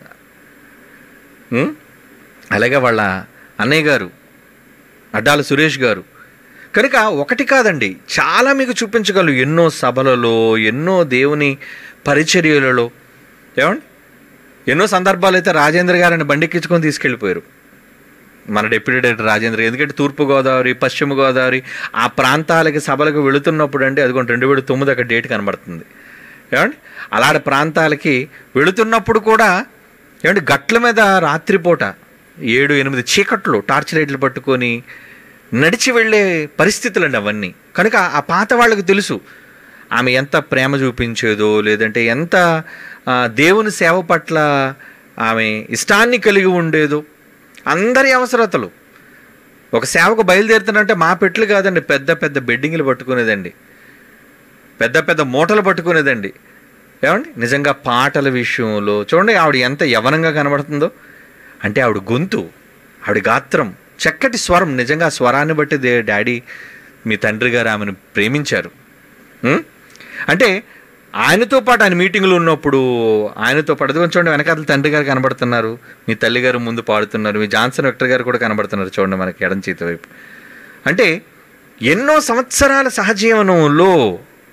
A: అలాగే వాళ్ళ అన్నయ్య గారు అడ్డాల సురేష్ గారు. కనుక ఒకటి కాదండి, చాలా మీకు చూపించగలరు. ఎన్నో సభలలో, ఎన్నో దేవుని పరిచర్యలలో, ఏమండి, ఎన్నో సందర్భాలు అయితే రాజేంద్ర గారిని బండెక్కించుకొని తీసుకెళ్ళిపోయారు మన డిప్యూటీ డైరెక్టర్ రాజేంద్ర. ఎందుకంటే తూర్పుగోదావరి, పశ్చిమ గోదావరి ఆ ప్రాంతాలకి సభలకు వెళుతున్నప్పుడు అండి, అదిగోండి 2009 అక్కడ డేట్ కనబడుతుంది. ఏమండి, అలాంటి ప్రాంతాలకి వెళుతున్నప్పుడు కూడా ఏమంటే గట్ల మీద రాత్రిపూట 7-8 చీకట్లు టార్చ్ లైట్లు పట్టుకొని నడిచి వెళ్ళే పరిస్థితులు అండి అవన్నీ. కనుక ఆ పాత వాళ్ళకు తెలుసు ఆమె ఎంత ప్రేమ చూపించేదో, లేదంటే ఎంత దేవుని సేవ పట్ల ఆమె ఇష్టాన్ని కలిగి ఉండేదో. అందరి అవసరతలు, ఒక సేవకు బయలుదేరుతానంటే మా పెట్లు కాదండి, పెద్ద పెద్ద బెడ్డింగ్లు పట్టుకునేదండి, పెద్ద పెద్ద మూటలు పట్టుకునేదండి. ఏమండి, నిజంగా పాటల విషయంలో చూడండి ఆవిడ ఎంత యవనంగా కనబడుతుందో. అంటే ఆవిడ గొంతు, ఆవిడ గాత్రం, చక్కటి స్వరం. నిజంగా ఆ స్వరాన్ని బట్టి డాడీ, మీ తండ్రి గారు ఆమెను ప్రేమించారు. అంటే ఆయనతో పాటు ఆయన మీటింగ్లు ఉన్నప్పుడు ఆయనతో పాటు చూడండి వెనకాల తండ్రి గారు కనబడుతున్నారు, మీ తల్లి గారు ముందు పాడుతున్నారు, మీ జాన్సన్ విక్టర్ గారు కూడా కనబడుతున్నారు చూడండి మనకి ఎడం చేతి వైపు. అంటే ఎన్నో సంవత్సరాల సహజీవనంలో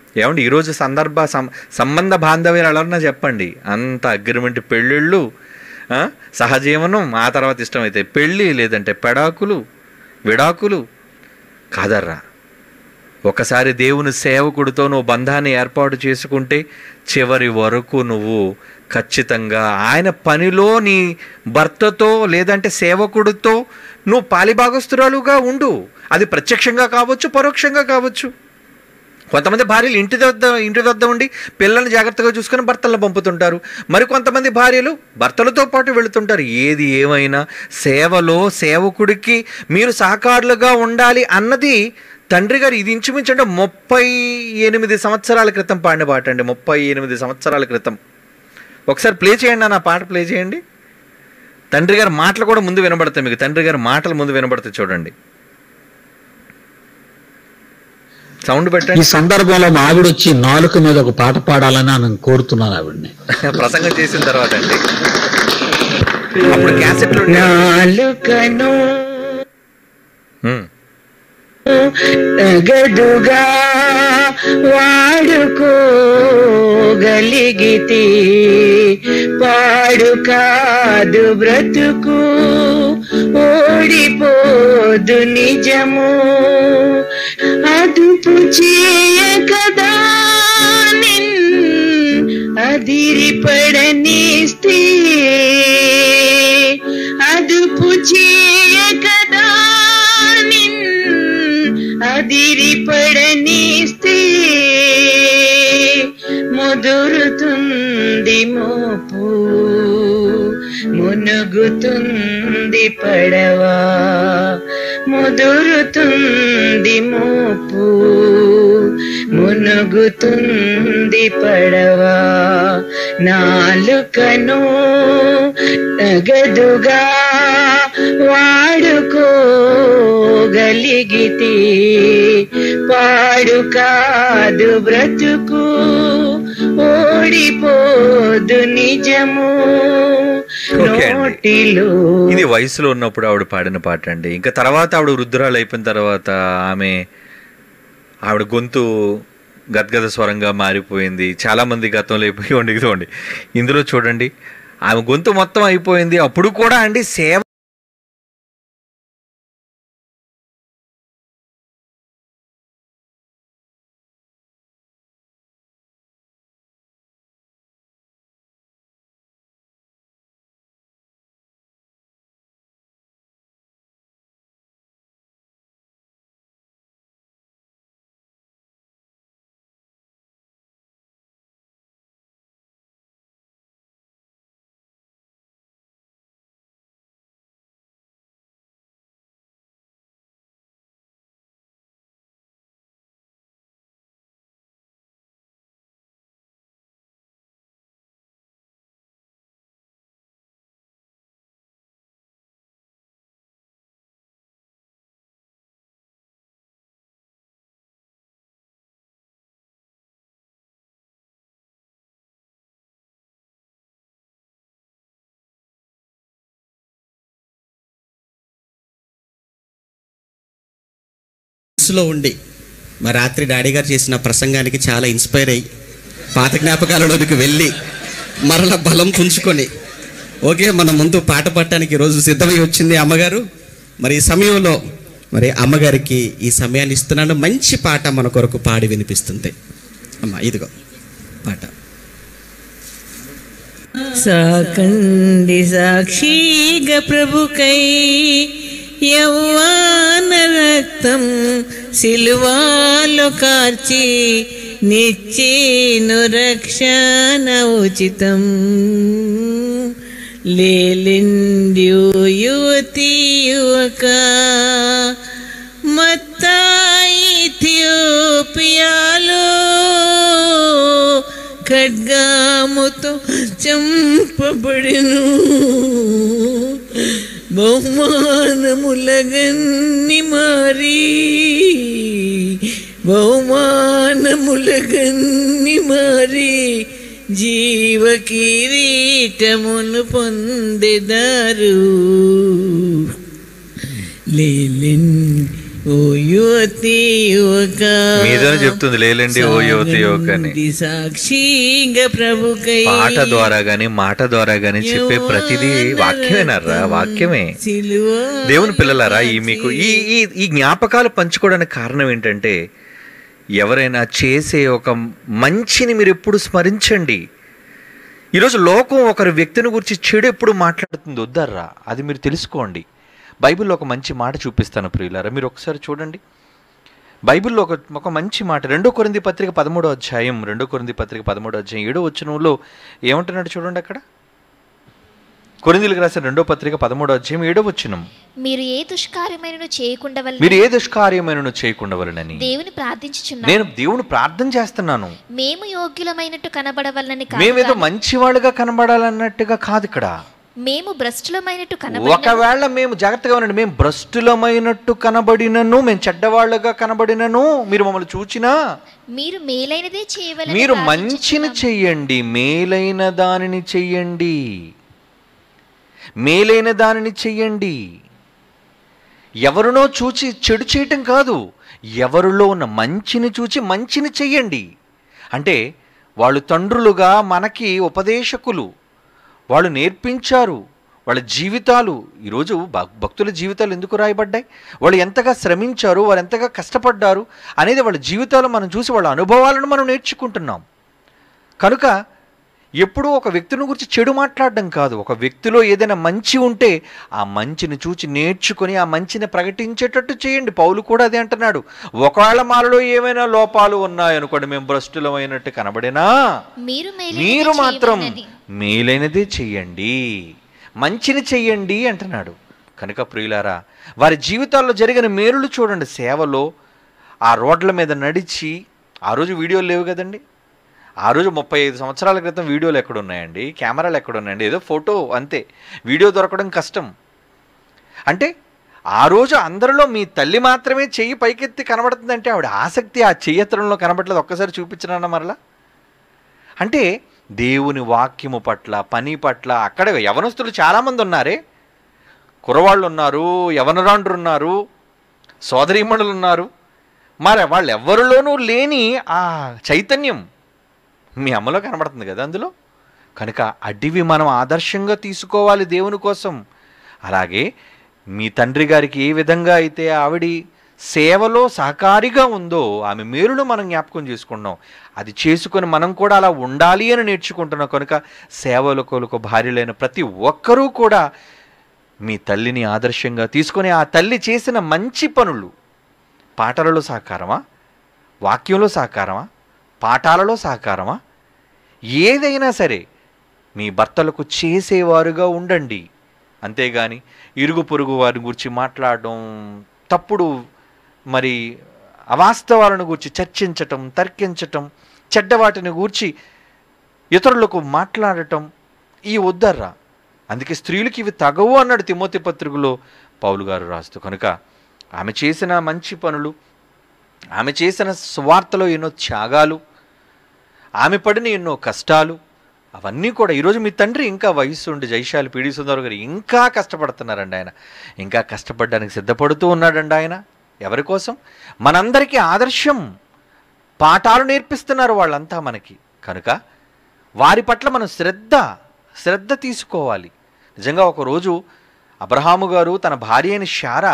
A: ఏమండి ఈరోజు సంబంధ బాంధవ్యాలు ఎలా చెప్పండి, అంత అగ్రిమెంట్, పెళ్ళిళ్ళు, సహజీవనం, ఆ తర్వాత ఇష్టమైతే పెళ్ళి, లేదంటే విడాకులు కాదర్రా. ఒకసారి దేవుని సేవకుడితో నువ్వు బంధాన్ని ఏర్పాటు చేసుకుంటే చివరి వరకు నువ్వు ఖచ్చితంగా ఆయన పనిలో నీ భర్తతో లేదంటే సేవకుడితో నువ్వు పాలిభాగస్తురాలుగా ఉండు. అది ప్రత్యక్షంగా కావచ్చు, పరోక్షంగా కావచ్చు. కొంతమంది భార్యలు ఇంటి వద్ద ఉండి పిల్లల్ని జాగ్రత్తగా చూసుకొని భర్తలను పంపుతుంటారు. మరి కొంతమంది భార్యలు భర్తలతో పాటు వెళుతుంటారు. ఏది ఏమైనా సేవలో సేవకుడికి మీరు సహకారులుగా ఉండాలి అన్నది తండ్రి గారు ఇది ఇంచుమించంటే 38 సంవత్సరాల క్రితం పాడిన పాట అండి. 38 సంవత్సరాల క్రితం. ఒకసారి ప్లే చేయండి, నా పాట ప్లే చేయండి. తండ్రి గారి మాటలు కూడా ముందు వినబడతాయి మీకు. తండ్రి గారి మాటలు ముందు వినబడతాయి, చూడండి. సౌండ్ పెట్టండి.
C: ఈ సందర్భంలో మా ఆవిడ వచ్చి నాలుక మీద ఒక పాట పాడాలని నేను కోరుతున్నాను ఆవిడని.
A: ప్రసంగం చేసిన తర్వాత అండి. అప్పుడు క్యాసెట్లు
D: నగదుగా వాడుకోగలిగితే పాడు కాదు బ్రతుకు, ఓడిపోదు నిజము. అదుపు చేయకదా అదిరిపడనిస్తే, అదుపు చేయకదా అదిరిపడనిస్తే ముదురుతుంది మోపు, మునుగుతుంది పడవా. ముదురుతుంది మోపు, మునుగుతుంది పడవా. నాలుకను నగదుగా వాడుకోగలిగితే పాడు కాదు బ్రతుకు, ఓడిపోదు నిజము.
A: ఇది వయసులో ఉన్నప్పుడు ఆవిడ పాడిన పాట అండి. ఇంకా తర్వాత ఆవిడ వృద్ధురాలు అయిపోయిన తర్వాత ఆవిడ గొంతు గద్గద స్వరంగా మారిపోయింది. చాలామంది గతంలో అయిపోయి ఇదిగోండి ఇందులో చూడండి, ఆమె గొంతు మొత్తం అయిపోయింది. అప్పుడు కూడా అండి సేవ
E: లో ఉండి మా రాత్రి డాడీ గారు చేసిన ప్రసంగానికి చాలా ఇన్స్పైర్ అయ్యి పాత జ్ఞాపకాలలోకి వెళ్ళి మరలా బలం పుంజుకొని ఓకే మన ముందు పాట పాడటానికి ఈరోజు సిద్ధమై వచ్చింది అమ్మగారు. మరి ఈ సమయంలో మరి అమ్మగారికి ఈ సమయాన్ని ఇస్తున్నాను. మంచి పాట మన కొరకు పాడి వినిపిస్తుంది. అమ్మ ఇదిగో పాట.
D: సాకండి సాక్షిగా ప్రభుకై యవ్వాన రక్తం సిలువాలో కార్చి నిచ్చేను రక్షణ ఉచితం. లేలిండ్యు యువతి యువక మత్తాయి ఇథియోపియాలో ఖడ్గముతో చంపబడెను. బహుమానములగన్ని మారి బహుమానములగన్ని మారి జీవ కిరీటమును పొందెదారు. ఓ యువతి యువక
A: మీదనే చెప్తుంది లేలండి ఓ యువతి యువక అని.
D: సాక్షిగా ప్రభుకై
A: పాట ద్వారా గాని మాట ద్వారా గాని చెప్పే ప్రతిదీ వాక్యమేనారా, వాక్యమే. దేవుని పిల్లలారా, ఈ మీకు ఈ ఈ ఈ జ్ఞాపకాలు పంచుకోవడానికి కారణం ఏంటంటే, ఎవరైనా చేసే ఒక మంచిని మీరు ఎప్పుడు స్మరించండి. ఈరోజు లోకం ఒకరి వ్యక్తిని గురించి చెడు ఎప్పుడు మాట్లాడుతుంది, వద్దర్రా, అది మీరు తెలుసుకోండి. బైబిల్లో ఒక మంచి మాట చూపిస్తాను ప్రియులారా, మీరు ఒకసారి చూడండి. బైబిల్లో ఒక మంచి మాట 2 కొరింథీ పత్రిక 13వ అధ్యాయం 2 కొరింథీ పత్రిక 13వ అధ్యాయం 7వ వచనంలో ఏమంటున్నాడు చూడండి. అక్కడ కొరింథీయులకు రాసిన 2వ పత్రిక 13వ అధ్యాయం 7వ వచనం,
B: మీరు ఏ దుష్కార్యమైనను చేయకుండా వలనని
A: దేవుని ప్రార్థించుచున్నాను. నేను దేవుని ప్రార్థన చేస్తున్నాను.
B: మేము యోగ్యులమైనట్టు కనబడవలనని కాదు,
A: మేమేదో మంచివాళ్ళుగా కనబడాలన్నట్టుగా కాదు. ఇక్కడ
B: మేము భ్రష్టులమైనట్టు
A: ఒకవేళ మేము జాగ్రత్తగా ఉండండి, మేము భ్రష్టులమైనట్టు కనబడినను, మేము చెడ్డవాళ్ళుగా కనబడినను, మీరు మమ్మల్ని చూచినా
B: మీరు మేలైనదే చేయవలెను,
A: మీరు మంచిని చెయ్యండి, మేలైన దానిని చెయ్యండి, మేలైన దానిని చెయ్యండి. ఎవరినో చూచి చెడు చేయటం కాదు, ఎవరిలో ఉన్న మంచిని చూచి మంచిని చెయ్యండి. అంటే వాళ్ళు తండ్రులుగా మనకి ఉపదేశకులు, వాళ్ళు నేర్పించారు. వాళ్ళ జీవితాలు, ఈరోజు భక్తుల జీవితాలు ఎందుకు రాయబడ్డాయి, వాళ్ళు ఎంతగా శ్రమించారు, వారు ఎంతగా కష్టపడ్డారు అనేది వాళ్ళ జీవితాలు మనం చూసి వాళ్ళ అనుభవాలను మనం నేర్చుకుంటున్నాం. కనుక ఎప్పుడూ ఒక వ్యక్తిని గురించి చెడు మాట్లాడడం కాదు, ఒక వ్యక్తిలో ఏదైనా మంచి ఉంటే ఆ మంచిని చూచి నేర్చుకొని ఆ మంచిని ప్రకటించేటట్టు చేయండి. పౌలు కూడా అదే అంటున్నాడు. ఒకవేళ మాలో ఏమైనా లోపాలు ఉన్నాయనుకోండి, మేము భ్రష్టులమైనట్టు కనబడినా మీరు మాత్రం మేలైనదే చెయ్యండి, మంచిని చెయ్యండి అంటున్నాడు. కనుక ప్రియులారా, వారి జీవితాల్లో జరిగిన మేలులు చూడండి. సేవలో ఆ రోడ్ల మీద నడిచి, ఆ రోజు వీడియోలు లేవు కదండి, ఆ రోజు 35 సంవత్సరాల క్రితం వీడియోలు ఎక్కడున్నాయండి, కెమెరాలు ఎక్కడున్నాయండి, ఏదో ఫోటో అంతే, వీడియో దొరకడం కష్టం. అంటే ఆ రోజు అందరిలో మీ తల్లి మాత్రమే చెయ్యి పైకెత్తి కనబడుతుందంటే ఆవిడ ఆసక్తి ఆ చెయ్యెత్తడంలో కనబడలేదు. ఒక్కసారి చూపించినా మరలా. అంటే దేవుని వాక్యము పట్ల, పని పట్ల అక్కడ యవనస్తులు చాలామంది ఉన్నారే, కురవాళ్ళు ఉన్నారు, యవనరాండ్రు ఉన్నారు, సోదరీమణులు ఉన్నారు. మరి వాళ్ళు ఎవరిలోనూ లేని ఆ చైతన్యం మీ అమ్మలో కనబడుతుంది కదా అందులో. కనుక అడివి మనం ఆదర్శంగా తీసుకోవాలి దేవుని కోసం. అలాగే మీ తండ్రి గారికి ఏ విధంగా అయితే ఆవిడ సేవలో సహకారిగా ఉందో, ఆమె మేలును మనం జ్ఞాపకం చేసుకుంటున్నాం. అది చేసుకొని మనం కూడా అలా ఉండాలి అని నేర్చుకుంటున్నాం. కనుక సేవలకు భార్యలైన ప్రతి ఒక్కరూ కూడా మీ తల్లిని ఆదర్శంగా తీసుకొని ఆ తల్లి చేసిన మంచి పనులు, పాటలలో సహకారమా, వాక్యంలో సహకారమా, పాఠాలలో సహకారమా, ఏదైనా సరే మీ భర్తలకు చేసేవారుగా ఉండండి. అంతేగాని ఇరుగు పొరుగు వారి గురించి మాట్లాడడం, తప్పుడు మరి అవాస్తవాలను గురించి చర్చించటం, తర్కించటం, చెడ్డవాటిని గూర్చి ఇతరులకు మాట్లాడటం, ఈ వద్దర్రా. అందుకే స్త్రీలకు ఇవి తగవు అన్నాడు తిమోతి పత్రికలో పౌలు గారు రాస్తూ. కనుక ఆమె చేసిన మంచి పనులు, ఆమె చేసిన స్వార్థలో ఎన్నో త్యాగాలు, ఆమె పడిన ఎన్నో కష్టాలు, అవన్నీ కూడా ఈరోజు మీ తండ్రి ఇంకా వయస్సు ఉండి జైశాలి పీడి సుందర్ గారు ఇంకా కష్టపడుతున్నారండి. ఆయన ఇంకా కష్టపడడానికి సిద్ధపడుతూ ఉన్నాడండి. ఆయన ఎవరి కోసం? మనందరికీ ఆదర్శం, పాఠాలు నేర్పిస్తున్నారు వాళ్ళంతా మనకి. కనుక వారి పట్ల మనం శ్రద్ధ తీసుకోవాలి. నిజంగా ఒకరోజు అబ్రహాము గారు తన భార్య అయిన శారా,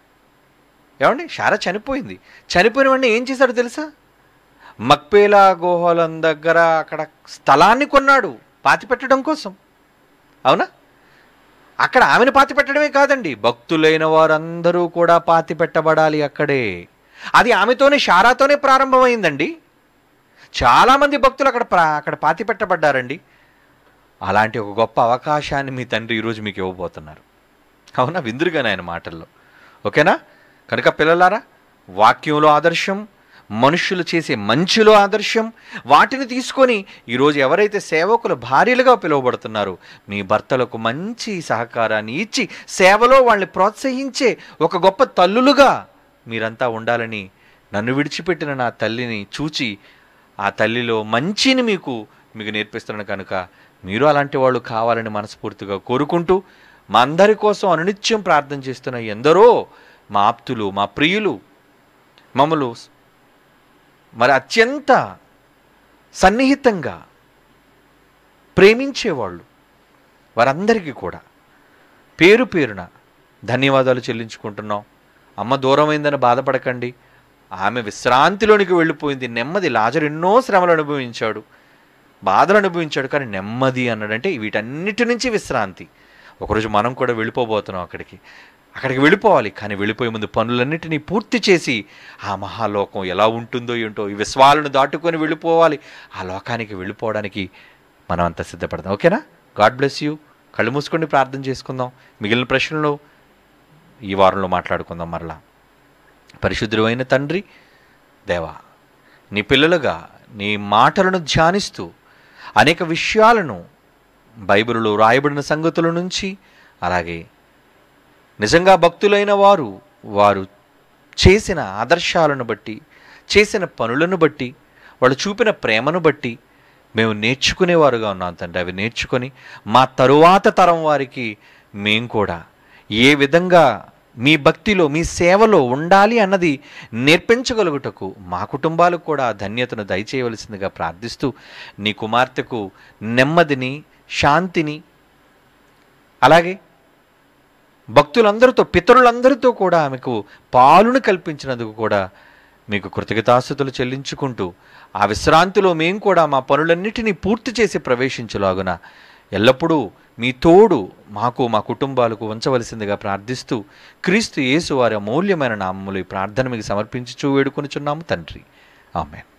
A: శారా చనిపోయింది. చనిపోయిన వెంటనే ఏం చేశాడు తెలుసా? మక్పేలా గుహలం దగ్గర అక్కడ స్థలాన్ని కొన్నాడు పాతిపెట్టడం కోసం. అవునా? అక్కడ ఆమెను పాతిపెట్టడమే కాదండి, భక్తులైన వారందరూ కూడా పాతిపెట్టబడాలి అక్కడే. అది ఆమెతోనే, శారాతోనే ప్రారంభమైందండి. చాలామంది భక్తులు అక్కడ పాతిపెట్టబడ్డారండి. అలాంటి ఒక గొప్ప అవకాశాన్ని మీ తండ్రి ఈరోజు మీకు ఇవ్వబోతున్నారు. అవునా? విందురుగానే ఆయన మాటల్లో. ఓకేనా? కనుక పిల్లలారా, వాక్యంలో ఆదర్శం, మనుషులు చేసే మంచిలో ఆదర్శం, వాటిని తీసుకొని ఈరోజు ఎవరైతే సేవకులు భార్యలుగా పిలువబడుతున్నారో మీ భర్తలకు మంచి సహకారాన్ని ఇచ్చి సేవలో వాళ్ళని ప్రోత్సహించే ఒక గొప్ప తల్లులుగా మీరంతా ఉండాలని నన్ను విడిచిపెట్టిన నా తల్లిని చూచి ఆ తల్లిలో మంచిని మీకు నేర్పిస్తున్నాను. కనుక మీరు అలాంటి వాళ్ళు కావాలని మనస్ఫూర్తిగా కోరుకుంటూ, మా అందరి కోసం అనునిత్యం ప్రార్థన చేస్తున్న ఎందరో మా ఆప్తులు, మా ప్రియులు, మమ్మల్ని మరి అత్యంత సన్నిహితంగా ప్రేమించేవాళ్ళు వారందరికీ కూడా పేరు పేరున ధన్యవాదాలు చెల్లించుకుంటున్నాం. అమ్మ దూరమైందని బాధపడకండి, ఆమె విశ్రాంతిలోనికి వెళ్ళిపోయింది. నెమ్మది. లాజరు ఎన్నో శ్రమలు అనుభవించాడు, బాధలు అనుభవించాడు, కానీ నెమ్మది అన్నాడంటే వీటన్నిటి నుంచి విశ్రాంతి. ఒకరోజు మనం కూడా వెళ్ళిపోబోతున్నాం అక్కడికి వెళ్ళిపోవాలి. కానీ వెళ్ళిపోయే ముందు పనులన్నిటినీ పూర్తి చేసి ఆ మహాలోకం ఎలా ఉంటుందో ఏంటో ఈ విశ్వాలను దాటుకొని వెళ్ళిపోవాలి. ఆ లోకానికి వెళ్ళిపోవడానికి మనం అంతా సిద్ధపడదాం. ఓకేనా? God bless you. కళ్ళు మూసుకొని ప్రార్థన చేసుకుందాం. మిగిలిన ప్రశ్నలు ఈ వారంలో మాట్లాడుకుందాం మరలా. పరిశుద్ధుడైన తండ్రి దేవా, నీ పిల్లలుగా నీ మాటలను ధ్యానిస్తూ అనేక విషయాలను బైబిలులో రాయబడిన సంగతుల నుంచి, అలాగే నిజంగా భక్తులైన వారు చేసిన ఆదర్శాలను బట్టి, చేసిన పనులను బట్టి, వాళ్ళు చూపిన ప్రేమను బట్టి మేము నేర్చుకునేవారుగా ఉన్నాం తండ్రి. అవి నేర్చుకొని మా తరువాత తరం వారికి మేము కూడా ఏ విధంగా మీ భక్తిలో, మీ సేవలో ఉండాలి అన్నది నేర్పించగలుగుటకు మా కుటుంబాలకు కూడా ధన్యతను దయచేయవలసిందిగా ప్రార్థిస్తూ, నీ కుమార్తెకు నెమ్మదిని, శాంతిని, అలాగే భక్తులందరితో, పితరులందరితో కూడా ఆమెకు పాలును కల్పించినందుకు కూడా మీకు కృతజ్ఞతాస్తుతులు చెల్లించుకుంటూ, ఆ విశ్రాంతిలో మేము కూడా మా పనులన్నిటినీ పూర్తి చేసి ప్రవేశించలాగున ఎల్లప్పుడూ మీ తోడు మాకు, మా కుటుంబాలకు ఉంచవలసిందిగా ప్రార్థిస్తూ, క్రీస్తు యేసు వారి అమూల్యమైన నామములో ఈ ప్రార్థన మీకు సమర్పించుచూ వేడుకొనుచున్నాము తండ్రి. ఆమేన్.